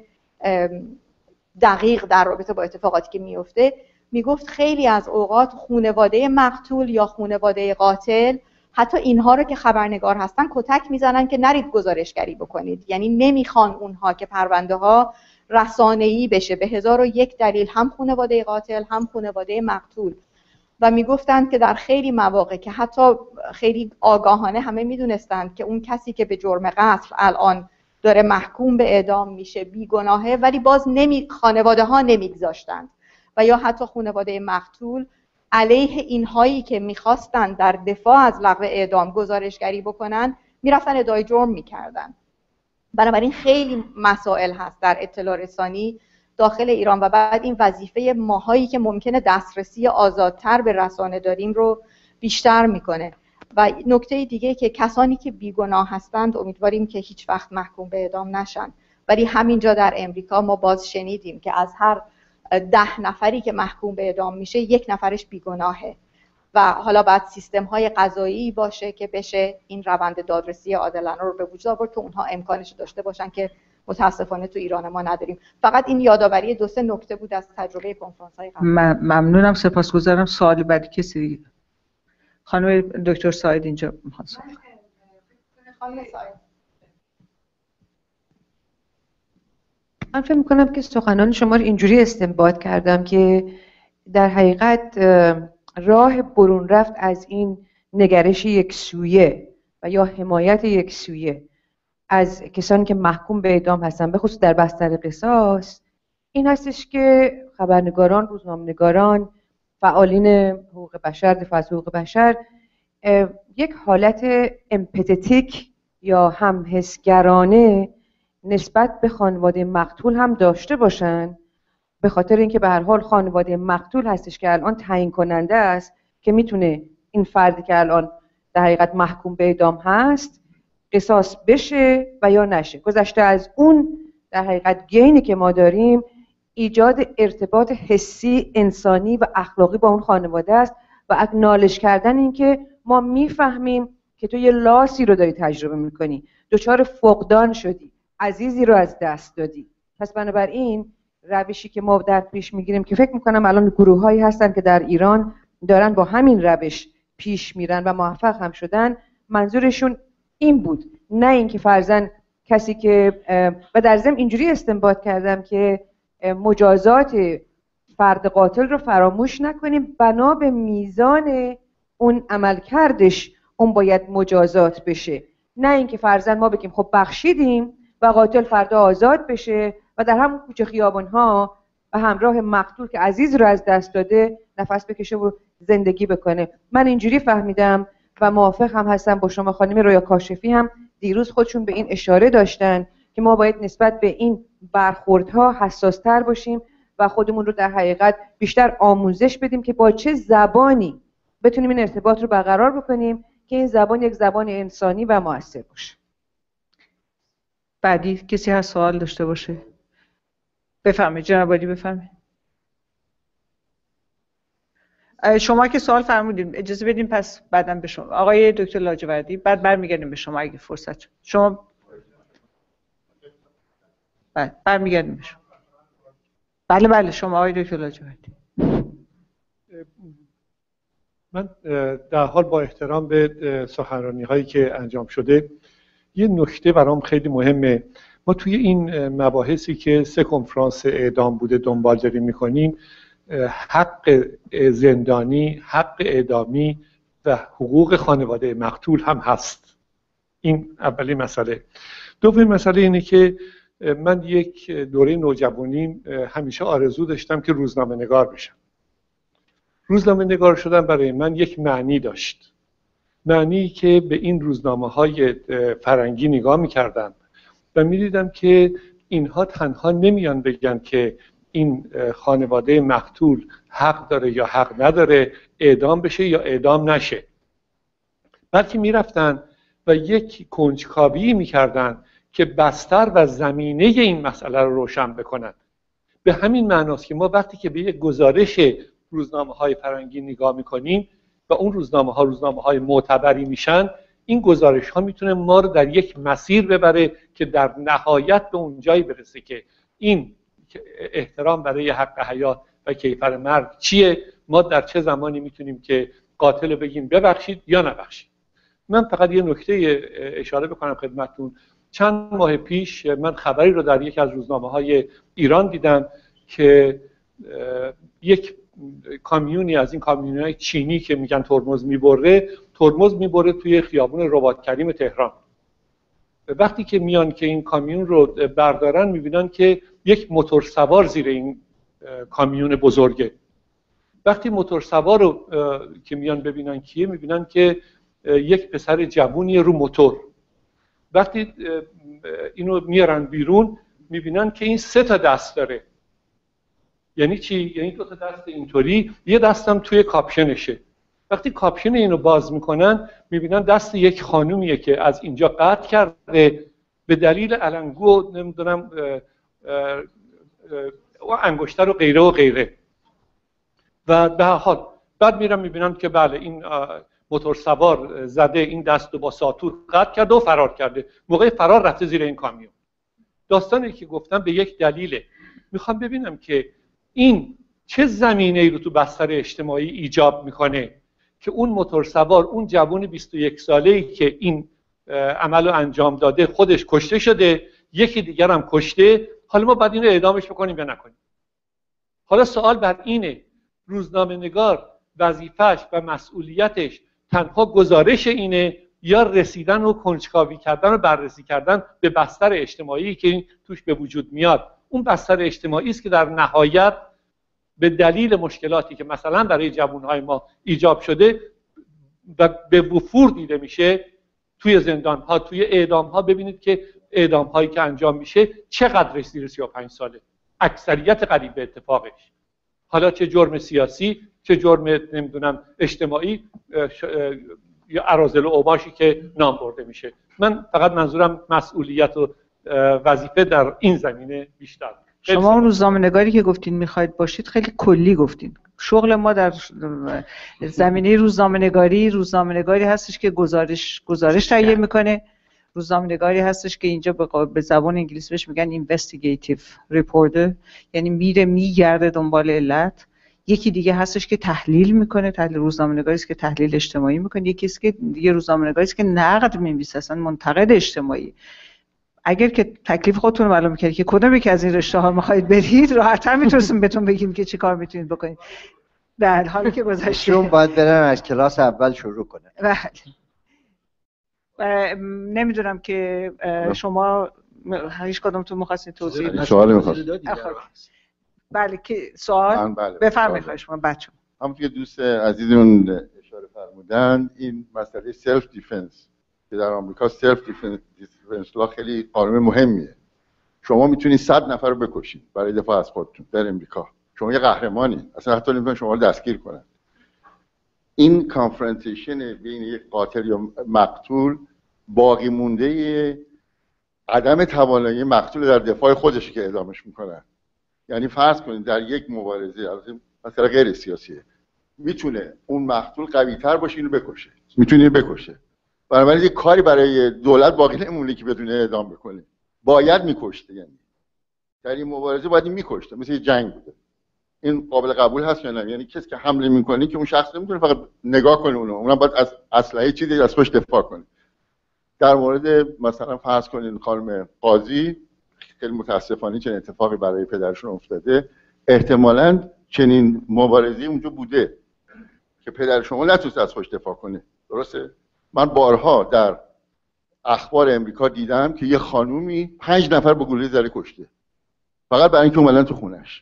دقیق در رابطه با اتفاقاتی که میفته. میگفت خیلی از اوقات خانواده مقتول یا خانواده قاتل حتی اینها رو که خبرنگار هستن کتک میزنن که نرید گزارشگری بکنید، یعنی نمیخوان اونها که پرونده ها رسانه‌ای بشه به 1001 دلیل، هم خانواده قاتل هم خانواده مقتول. و میگفتند که در خیلی مواقع که حتی خیلی آگاهانه همه میدونستند که اون کسی که به جرم قتل الان داره محکوم به اعدام میشه بیگناهه، ولی باز خانواده ها نمیگذاشتند و یا حتی خانواده مقتول علیه اینهایی که میخواستن در دفاع از لغو اعدام گزارشگری بکنن میرفتن ادعای جرم میکردن. بنابراین خیلی مسائل هست در اطلاع رسانی داخل ایران و بعد این وظیفه ماهایی که ممکنه دسترسی آزادتر به رسانه داریم رو بیشتر میکنه. و نکته دیگه که کسانی که بیگناه هستند امیدواریم که هیچ وقت محکوم به اعدام نشن، ولی همینجا در امریکا ما باز شنیدیم که از هر 10 نفری که محکوم به اعدام میشه 1 نفرش بیگناهه و حالا باید سیستم های قضایی باشه که بشه این روند دادرسی عادلانه رو به وجود آورد که اونها امکانش داشته باشن که متاسفانه تو ایران ما نداریم. فقط این یادآوری 2-3 نکته بود از تجربه کنفرانس های قبل. ممنونم، سپاسگزارم. سوال بعدی کسی دیگه؟ خانم دکتر ساید اینجا میخواد سوال. خانم ساید. من فکر می‌کنم که سخنان شما رو اینجوری استنباط کردم که در حقیقت راه برون رفت از این نگرش یک سویه و یا حمایت یک سویه از کسانی که محکوم به اعدام هستن به خصوص در بستر قصاص این هستش که خبرنگاران، روزنامه‌نگاران، فعالین حقوق بشر، دفاع از حقوق بشر یک حالت امپاتیک یا همحسگرانه نسبت به خانواده مقتول هم داشته باشن، به خاطر اینکه به هر حال خانواده مقتول هستش که الان تعیین کننده است که میتونه این فردی که الان در حقیقت محکوم به اعدام هست قصاص بشه و یا نشه. گذشته از اون در حقیقت گینی که ما داریم ایجاد ارتباط حسی، انسانی و اخلاقی با اون خانواده است و اکنالج کردن این که ما میفهمیم که تو یه لاسی رو داری تجربه میکنی، دچار فقدان شدی، عزیزی رو از دست دادی. پس بنابراین روشی که ما در پیش میگیریم که فکر میکنم الان گروه‌هایی هستن که در ایران دارن با همین روش پیش میرن و موفق هم شدن، منظورشون این بود، نه اینکه فرضاً کسی که و در ضمن اینجوری استنباط کردم که مجازات فرد قاتل رو فراموش نکنیم، بنا به میزان اون عملکردش اون باید مجازات بشه، نه اینکه فرضاً ما بگیم خب بخشیدیم و قاتل فردا آزاد بشه و در همون کوچه خیابان‌ها و همراه مقتول که عزیز رو از دست داده نفس بکشه و زندگی بکنه. من اینجوری فهمیدم و موافق هم هستم با شما خانم رویا کاشفی هم دیروز خودشون به این اشاره داشتن که ما باید نسبت به این برخوردها حساس‌تر باشیم و خودمون رو در حقیقت بیشتر آموزش بدیم که با چه زبانی بتونیم این ارتباط رو برقرار بکنیم که این زبان یک زبان انسانی و مؤثر باشه. بعدی کسی هست سوال داشته باشه؟ بفرمایید جناب عالی، بفرمایید. شما که سوال فرمودید اجازه بدیم پس بعداً به شما آقای دکتر لاجوردی، بعد برمیگردیم به شما اگه فرصت شد. شما بعد برمیگردیم به شما. بله شما آقای دکتر لاجوردی. من در حال با احترام به سخنرانی هایی که انجام شده یه نکته برام خیلی مهمه. ما توی این مباحثی که 3 کنفرانس اعدام بوده دنبال داریم میکنیم، حق زندانی، حق اعدامی و حقوق خانواده مقتول هم هست. این اولین مسئله. دومین مسئله اینه که من یک دوره نوجوانیم همیشه آرزو داشتم که روزنامه نگار بشم. روزنامه نگار شدن برای من یک معنی داشت، معنی که به این روزنامه های فرنگی نگاه میکردم و میدیدم که اینها تنها نمیان بگن که این خانواده مقتول حق داره یا حق نداره، اعدام بشه یا اعدام نشه، بلکه میرفتن و یک کنجکاوی میکردن که بستر و زمینه این مسئله رو روشن بکنن. به همین معناست که ما وقتی که به یک گزارش روزنامه‌های فرنگی نگاه میکنیم و اون روزنامه‌های معتبری میشن، این گزارش‌ها میتونه ما رو در یک مسیر ببره که در نهایت به اون جایی برسه که این احترام برای حق حیات و کیفر مرگ چیه، ما در چه زمانی میتونیم که قاتل بگیم ببخشید یا نبخشید. من فقط یه نکته اشاره بکنم خدمتتون. چند ماه پیش من خبری رو در یک از روزنامه‌های ایران دیدم که یک کامیونی از این کامیون‌های چینی که میگن ترمز میبره توی خیابون رباط کریم تهران. وقتی که میان که این کامیون رو بردارن میبینن که یک موتور سوار زیر این کامیون بزرگه. وقتی موتور سوار رو که میان ببینن کیه، میبینن که یک پسر جوونی رو موتور. وقتی اینو میارن بیرون میبینن که این 3 تا دست داره. یعنی چی؟ یعنی 2 تا دست اینطوری، یه دستم توی کاپشنشه. وقتی کاپشن اینو باز میکنن میبینن دست یک خانومیه که از اینجا قطع کرده به دلیل علنگو نمیدونم انگشتر و غیره و غیره. و به هر حال بعد میرم میبینم که بله این موتور سوار زده این دست رو با ساتور قطع کرده و فرار کرده. موقع فرار رفته زیر این کامیون. داستانی که گفتم به یک دلیله. میخوام ببینم که این چه زمینه‌ای رو تو بستر اجتماعی ایجاب میکنه که اون موتور سوار، اون جوان 21 ساله‌ای که این عمل رو انجام داده خودش کشته شده، یکی دیگر هم کشته، حالا ما باید این رو اعدامش بکنیم یا نکنیم. حالا سوال بر اینه روزنامه نگار وظیفه‌اش و مسئولیتش تنها گزارش اینه یا رسیدن و کنجکاوی کردن و بررسی کردن به بستر اجتماعی که این توش به وجود میاد؟ اون بستر اجتماعی است که در نهایت به دلیل مشکلاتی که مثلا برای جوانهای ما ایجاب شده و به وفور دیده میشه توی زندانها، توی اعدامها. ببینید که اعدامهایی که انجام میشه چقدر زیر 35 ساله، اکثریت قریب به اتفاقش. حالا چه جرم سیاسی، چه جرم نمیدونم اجتماعی یا اراذل و اوباشی که نام برده میشه. من فقط منظورم مسئولیت و وظیفه در این زمینه بیشتر. شما اون روزنامه‌نگاری که گفتین میخواید باشید خیلی کلی گفتین. شغل ما در زمینه روزنامه‌نگاری هستش که گزارش تهیه میکنه. روزنامه‌نگاری هستش که اینجا به زبان انگلیسی بهش میگن investigative reporter، یعنی میگرده دنبال علت. یکی دیگه هستش که تحلیل میکنه، تحلیل روزنامه‌نگاری است که تحلیل اجتماعی میکنه، یکی است که دیگه روزنامه‌نگاری است که نقد می‌نویسه، اصلا منتقد اجتماعی. اگر که تکلیف خودتون رو معلوم کنید که کدوم یکی از این رشته‌ها می‌خواید برید، راحت‌تر می‌تونیم بهتون بگیم که چی کار می‌تونید بکنید. در حالی که گذشته چون باید برن از کلاس اول شروع کنه. نمیدونم که شما هیچ کدومتون می‌خواستید توضیح بدید؟ سوالی می‌خواست. بله که سوال بفرمایید خواهش می‌کنم بچه‌ها. همونطور که دوست عزیزمون اشاره فرمودن، این مسئله سلف دیفنس که در آمریکا سلف دیفنس لا خیلی قانون مهمیه. شما میتونید 100 نفر رو بکشید برای دفاع از خودتون در امریکا. شما یه قهرمانی، اصلا حتی نمیتونن شما رو دستگیر کنن. این کانفرانسیشن بین یک قاتل یا مقتول باقی مونده عدم توانایی مقتول در دفاع خودش که اعدامش میکنن. یعنی فرض کنید در یک مبارزه مثلا غیر سیاسیه، میتونه اون مقتول قوی‌تر باشه اینو بکشه، میتونه اینو بکشه. بنابراین یه کاری برای دولت باقی نمونه که بدون اعدام بکنه، باید میکشته. یعنی در این مبارزه باید این میکشته، مثل یه جنگ بوده. این قابل قبول هست یا نه؟ یعنی کسی که حمله میکنه که اون شخص نمیتونه فقط نگاه کنه اونم باید از اسلحه چیزی از خودش دفاع کنه. در مورد مثلا فرض کنید خانم قاضی، خیلی متاسفانه چنین اتفاقی برای پدرشون افتاده، احتمالاً چنین مبارزه‌ای اونجا بوده که پدر شما نتونست از خودش دفاع کنه. درسته؟ من بارها در اخبار امریکا دیدم که یه خانومی 5 نفر با گلوله زده کشته، فقط برای اینکه اومدن تو خونش.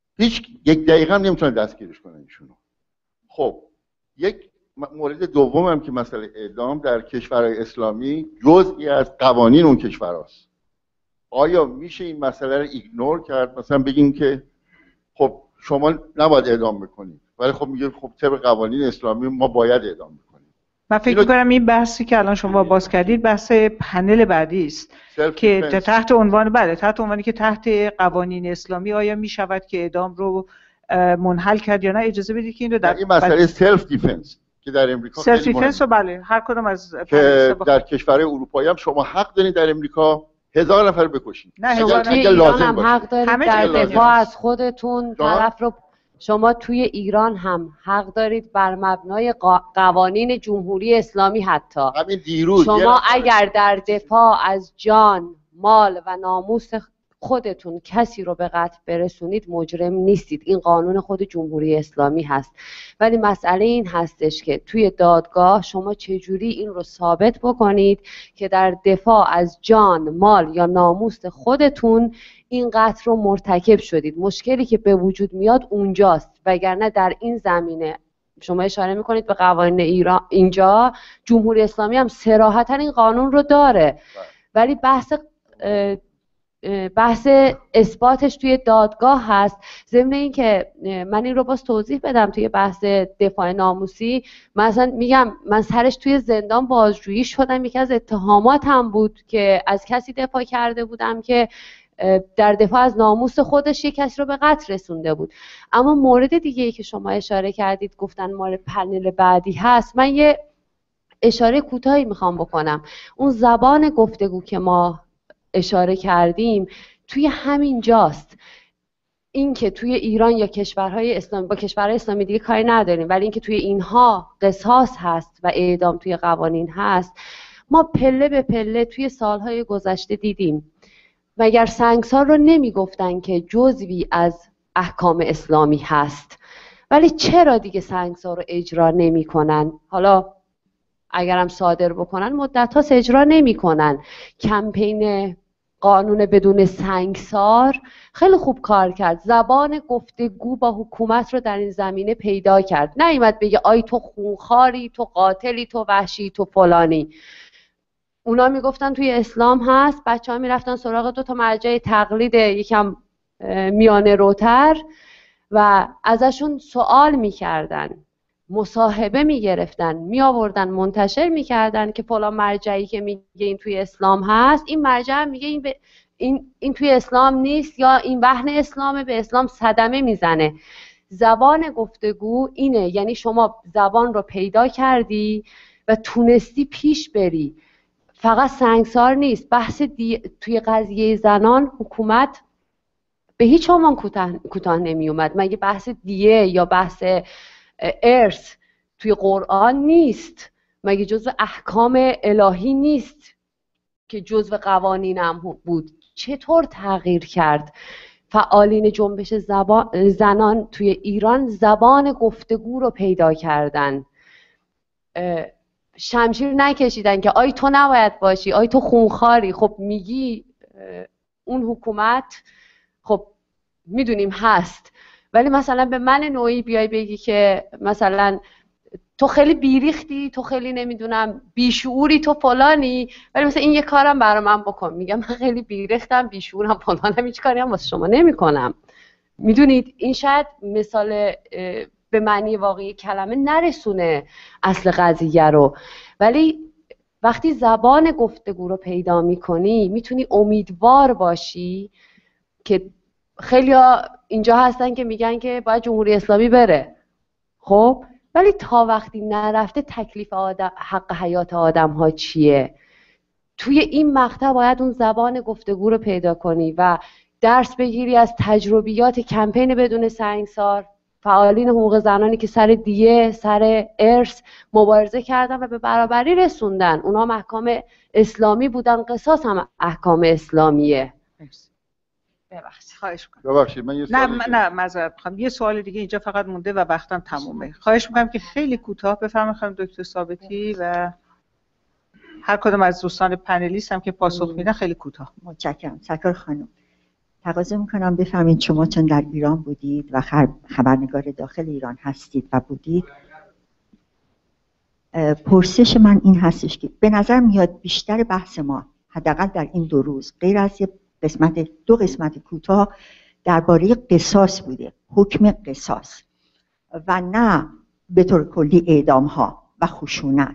یک دقیقه هم نمیتونن دستگیرش کنن ایشونو. خب یک مورد دومم که مسئله اعدام در کشورهای اسلامی جزئی از قوانین اون کشورهاست. آیا میشه این مسئله رو ایگنور کرد؟ مثلا بگیم که خب شما نباید اعدام بکنید، ولی خب میگه خب طبق قوانین اسلامی ما باید اعدام بکنیم. من فکر می‌کنم این بحثی که الان شما باز کردید بحث پنل بعدی است که تحت عنوانی که تحت قوانین اسلامی آیا میشود که اعدام رو منحل کرد یا نه. اجازه بدید که این رو در این مسئله سلف دیفنس که در امریکا سلف دیفنس بله هر کدوم از که در کشورهای اروپایی هم شما حق دارید در امریکا 1000 نفر بکشید. شما توی ایران هم حق دارید در دفاع از خودتون طرف رو، شما توی ایران هم حق دارید بر مبنای قوانین جمهوری اسلامی حتی همین دیروز شما اگر در دفاع از جان، مال و ناموس خودتون کسی رو به قتل برسونید مجرم نیستید. این قانون خود جمهوری اسلامی هست. ولی مسئله این هستش که توی دادگاه شما چجوری این رو ثابت بکنید که در دفاع از جان، مال یا ناموس خودتون این قتل رو مرتکب شدید. مشکلی که به وجود میاد اونجاست، وگرنه در این زمینه شما اشاره میکنید به قوانین ایران، اینجا جمهوری اسلامی هم صراحتاً این قانون رو داره، ولی بحث اثباتش توی دادگاه هست. ضمن این که من این رو باز توضیح بدم توی بحث دفاع ناموسی، مثلا میگم من سرش توی زندان بازجویی شدم، یکی از اتهاماتم بود که از کسی دفاع کرده بودم که در دفاع از ناموس خودش یک کسی رو به قتل رسونده بود. اما مورد دیگه ای که شما اشاره کردید گفتن مال پنل بعدی هست، من یه اشاره کوتاهی میخوام بکنم. اون زبان گفتگو که ما اشاره کردیم توی همین جاست. این که توی ایران یا کشورهای اسلامی، با کشورهای اسلامی دیگه کاری نداریم، ولی اینکه توی اینها قصاص هست و اعدام توی قوانین هست، ما پله به پله توی سالهای گذشته دیدیم. مگر سنگسار رو نمیگفتن که جزوی از احکام اسلامی هست، ولی چرا دیگه سنگسار رو اجرا نمی کنن؟ حالا اگرم صادر بکنن مدت هاست اجرا نمی کنن. کمپین قانون بدون سنگسار خیلی خوب کار کرد، زبان گفتگو با حکومت رو در این زمینه پیدا کرد. نیامد بگه آی تو خونخواری، تو قاتلی، تو وحشی، تو فلانی. اونا میگفتن توی اسلام هست، بچه ها میرفتن سراغ 2 تا مرجع تقلید یکم میانه روتر و ازشون سوال میکردن، مصاحبه میگرفتن، میآوردن منتشر میکردن که فلان مرجعی که میگه این توی اسلام هست، این مرجع میگه این توی اسلام نیست، یا این وهن اسلامه، به اسلام صدمه میزنه. زبان گفتگو اینه، یعنی شما زبان رو پیدا کردی و تونستی پیش بری. فقط سنگسار نیست. بحث توی قضیه زنان حکومت به هیچ عنوان کوتاه نمی اومد. مگه بحث دیه یا بحث ارث توی قرآن نیست؟ مگه جزو احکام الهی نیست که جزو قوانینم بود؟ چطور تغییر کرد؟ فعالین جنبش زنان توی ایران زبان گفتگو رو پیدا کردن، شمشیر نکشیدن که آی تو نباید باشی، آی تو خونخواری. خب میگی اون حکومت خب میدونیم هست، ولی مثلا به من نوعی بیای بگی که مثلا تو خیلی بیریختی، تو خیلی نمیدونم بیشعوری، تو فلانی، ولی مثلا این یه کارم برای من بکن. میگم من خیلی بیریختم، بیشعورم، فلانم، هیچ کاری هم واسه شما نمیکنم. میدونید این شاید مثال به معنی واقعی کلمه نرسونه اصل قضیه رو، ولی وقتی زبان گفتگو رو پیدا میکنی میتونی امیدوار باشی که خیلیا اینجا هستن که میگن که باید جمهوری اسلامی بره، خب ولی تا وقتی نرفته تکلیف حق حیات آدم ها چیه؟ توی این مقطع باید اون زبان گفتگو رو پیدا کنی و درس بگیری از تجربیات کمپین بدون سنگسار، فعالین حقوق زنانی که سر دیه، سر ارث مبارزه کردن و به برابری رسوندن. اونا احکام اسلامی بودن، قصاص هم احکام اسلامیه. ببخشید من یه سوال نه معذرت میخوام، یه سوال دیگه اینجا فقط مونده و وقتم تمومه. خواهش میکنم که خیلی کوتاه بفرمایید خانم دکتر ثابتی و هر کدوم از دوستان پنلیست هم که پاسخ میدن خیلی کوتاه. متشکرم. سرکار خانم، تقاضا میکنم بفهمید شما چون در ایران بودید و خبرنگار داخل ایران هستید و بودید، پرسش من این هستش که به نظر میاد بیشتر بحث ما حداقل در این 2 روز غیر از دو قسمت کوتاه درباره قصاص بوده، حکم قصاص، و نه به طور کلی اعدام ها و خشونت.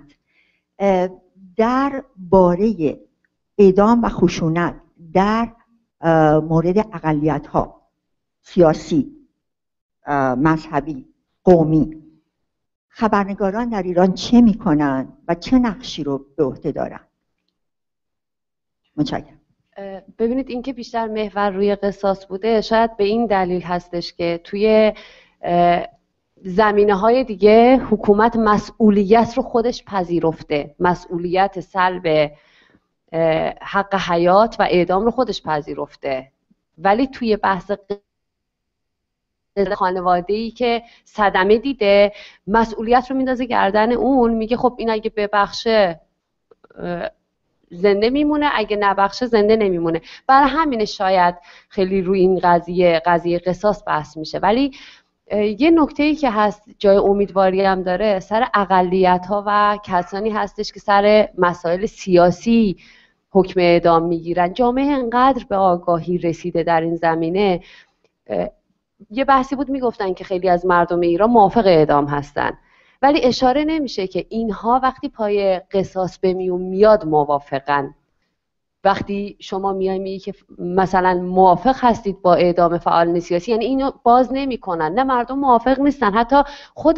در باره اعدام و خشونت در مورد اقلیت ها، سیاسی، مذهبی، قومی، خبرنگاران در ایران چه میکنن و چه نقشی رو به عهده دارن؟ متشکرم. ببینید این که بیشتر محور روی قصاص بوده شاید به این دلیل هستش که توی زمینه‌های دیگه حکومت مسئولیت رو خودش پذیرفته، مسئولیت سلب حق حیات و اعدام رو خودش پذیرفته، ولی توی بحث خانواده‌ای که صدمه دیده مسئولیت رو میندازه گردن اون، میگه خب این اگه ببخشه زنده میمونه، اگه نبخشه زنده نمیمونه. برای همین شاید خیلی روی این قضیه قصاص بحث میشه. ولی یه نکته‌ای که هست جای امیدواری هم داره سر اقلیت‌ها و کسانی هستش که سر مسائل سیاسی حکم اعدام میگیرن. جامعه انقدر به آگاهی رسیده در این زمینه. یه بحثی بود میگفتن که خیلی از مردم ایران موافق اعدام هستن، ولی اشاره نمیشه که اینها وقتی پای قصاص به میاد موافقن. وقتی شما میگی که مثلا موافق هستید با اعدام فعالین سیاسی، یعنی اینو باز نمیکنن. نه، مردم موافق نیستن، حتی خود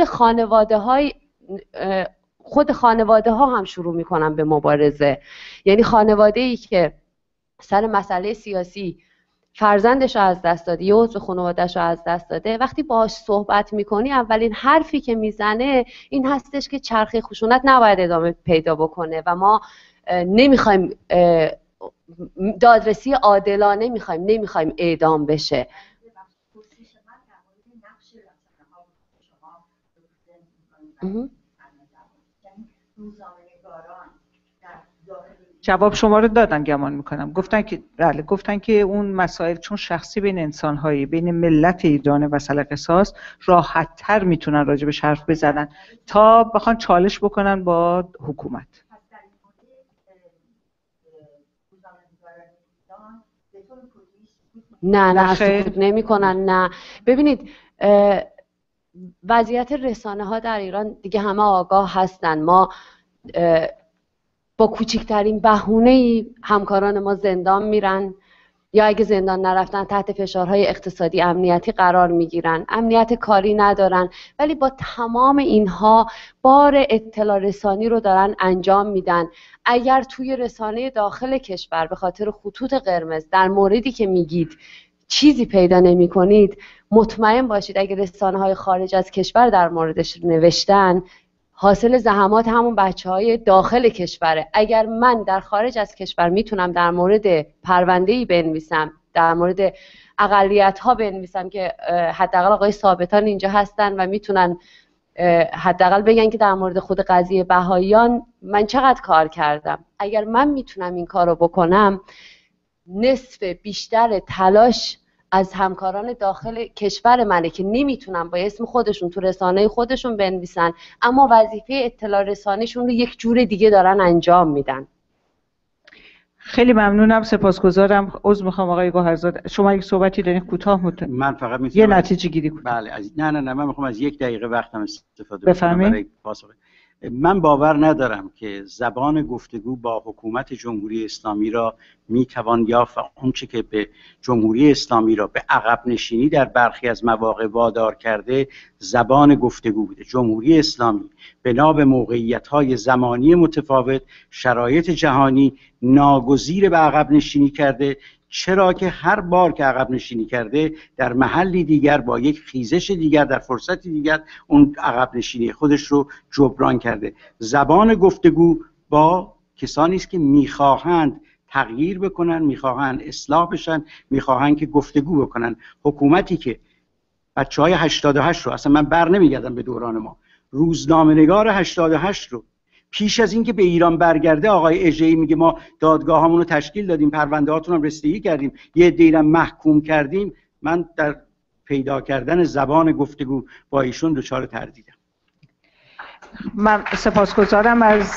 خانواده ها هم شروع میکنن به مبارزه. یعنی خانواده ای که سر مسئله سیاسی فرزندش رو از دست داده، یه عضو خانواده‌اش رو از دست داده، وقتی باهاش صحبت میکنی اولین حرفی که میزنه این هستش که چرخه خشونت نباید ادامه پیدا بکنه و ما نمیخوایم دادرسی عادلانه، نمیخوایم اعدام بشه. جواب شما رو دادن گمان میکنم. گفتن که اون مسائل چون شخصی بین انسان‌هایی، بین ملت ایران و مسئله قصاص، راحت‌تر میتونن راجبش حرف بزنن تا بخوان چالش بکنن با حکومت. نه سکوت نمی‌کنن. نه، ببینید وضعیت رسانه ها در ایران دیگه همه آگاه هستن. ما با کوچکترین بهونه‌ای همکاران ما زندان میرن، یا اگه زندان نرفتن تحت فشارهای اقتصادی امنیتی قرار میگیرن، امنیت کاری ندارن، ولی با تمام اینها بار اطلاع رسانی رو دارن انجام میدن. اگر توی رسانه داخل کشور به خاطر خطوط قرمز در موردی که میگید چیزی پیدا نمی کنید، مطمئن باشید اگر رسانه‌های خارج از کشور در موردش نوشتن، حاصل زحمات همون بچه‌های داخل کشوره. اگر من در خارج از کشور میتونم در مورد پرونده‌ای بنویسم، در مورد اقلیت‌ها بنویسم که حداقل آقای ثابتان اینجا هستن و میتونن حداقل بگن که در مورد خود قضیه بهائیان من چقدر کار کردم، اگر من میتونم این کارو بکنم، نصف بیشتر تلاش از همکاران داخل کشور منه که نمیتونن با اسم خودشون تو رسانه خودشون بنویسن، اما وظیفه اطلاع رسانیشون رو یک جور دیگه دارن انجام میدن. خیلی ممنونم، سپاسگزارم. عذر میخوام آقای گوهرزاد، شما یک صحبتی دارین کوتاه من فقط میتونم یه نتیجه گیری کنم. بله نه من میخوام از 1 دقیقه وقتم استفاده کنم برای پاسخ. من باور ندارم که زبان گفتگو با حکومت جمهوری اسلامی را میتوان یافت و اونچه که به جمهوری اسلامی را به عقب نشینی در برخی از مواقع وادار کرده زبان گفتگو بوده. جمهوری اسلامی بنا به موقعیت‌های زمانی متفاوت، شرایط جهانی، ناگزیر به عقب نشینی کرده، چرا که هر بار که عقب نشینی کرده در محلی دیگر با یک خیزش دیگر در فرصتی دیگر اون عقب نشینی خودش رو جبران کرده. زبان گفتگو با کسانی است که میخواهند تغییر بکنن، میخواهند اصلاح بشن، میخواهند که گفتگو بکنن. حکومتی که بچهای 88 رو، اصلا من بر نمیگردم به دوران ما، روزنامه‌نگار 88 رو پیش از اینکه به ایران برگرده آقای اژه‌ای میگه ما دادگاهامون رو تشکیل دادیم، پرونده هاتون رو رسیدگی کردیم، یه عده‌ای محکوم کردیم، من در پیدا کردن زبان گفتگو با ایشون دچار تردیدم. من سپاسگزارم از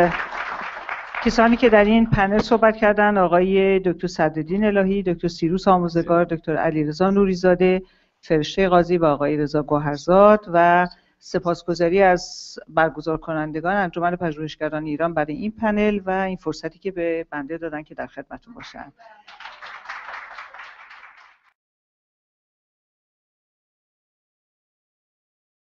کسانی که در این پنل صحبت کردن، آقای دکتر صدرالدین الهی، دکتر سیروس آموزگار، دکتر علیرضا نوریزاده، فرشته قاضی و آقای رضا گوهرزاد، و سپاسگزاری از برگزار کنندگان انجمن پژوهشگران ایران برای این پنل و این فرصتی که به بنده دادن که در خدمتتون باشم.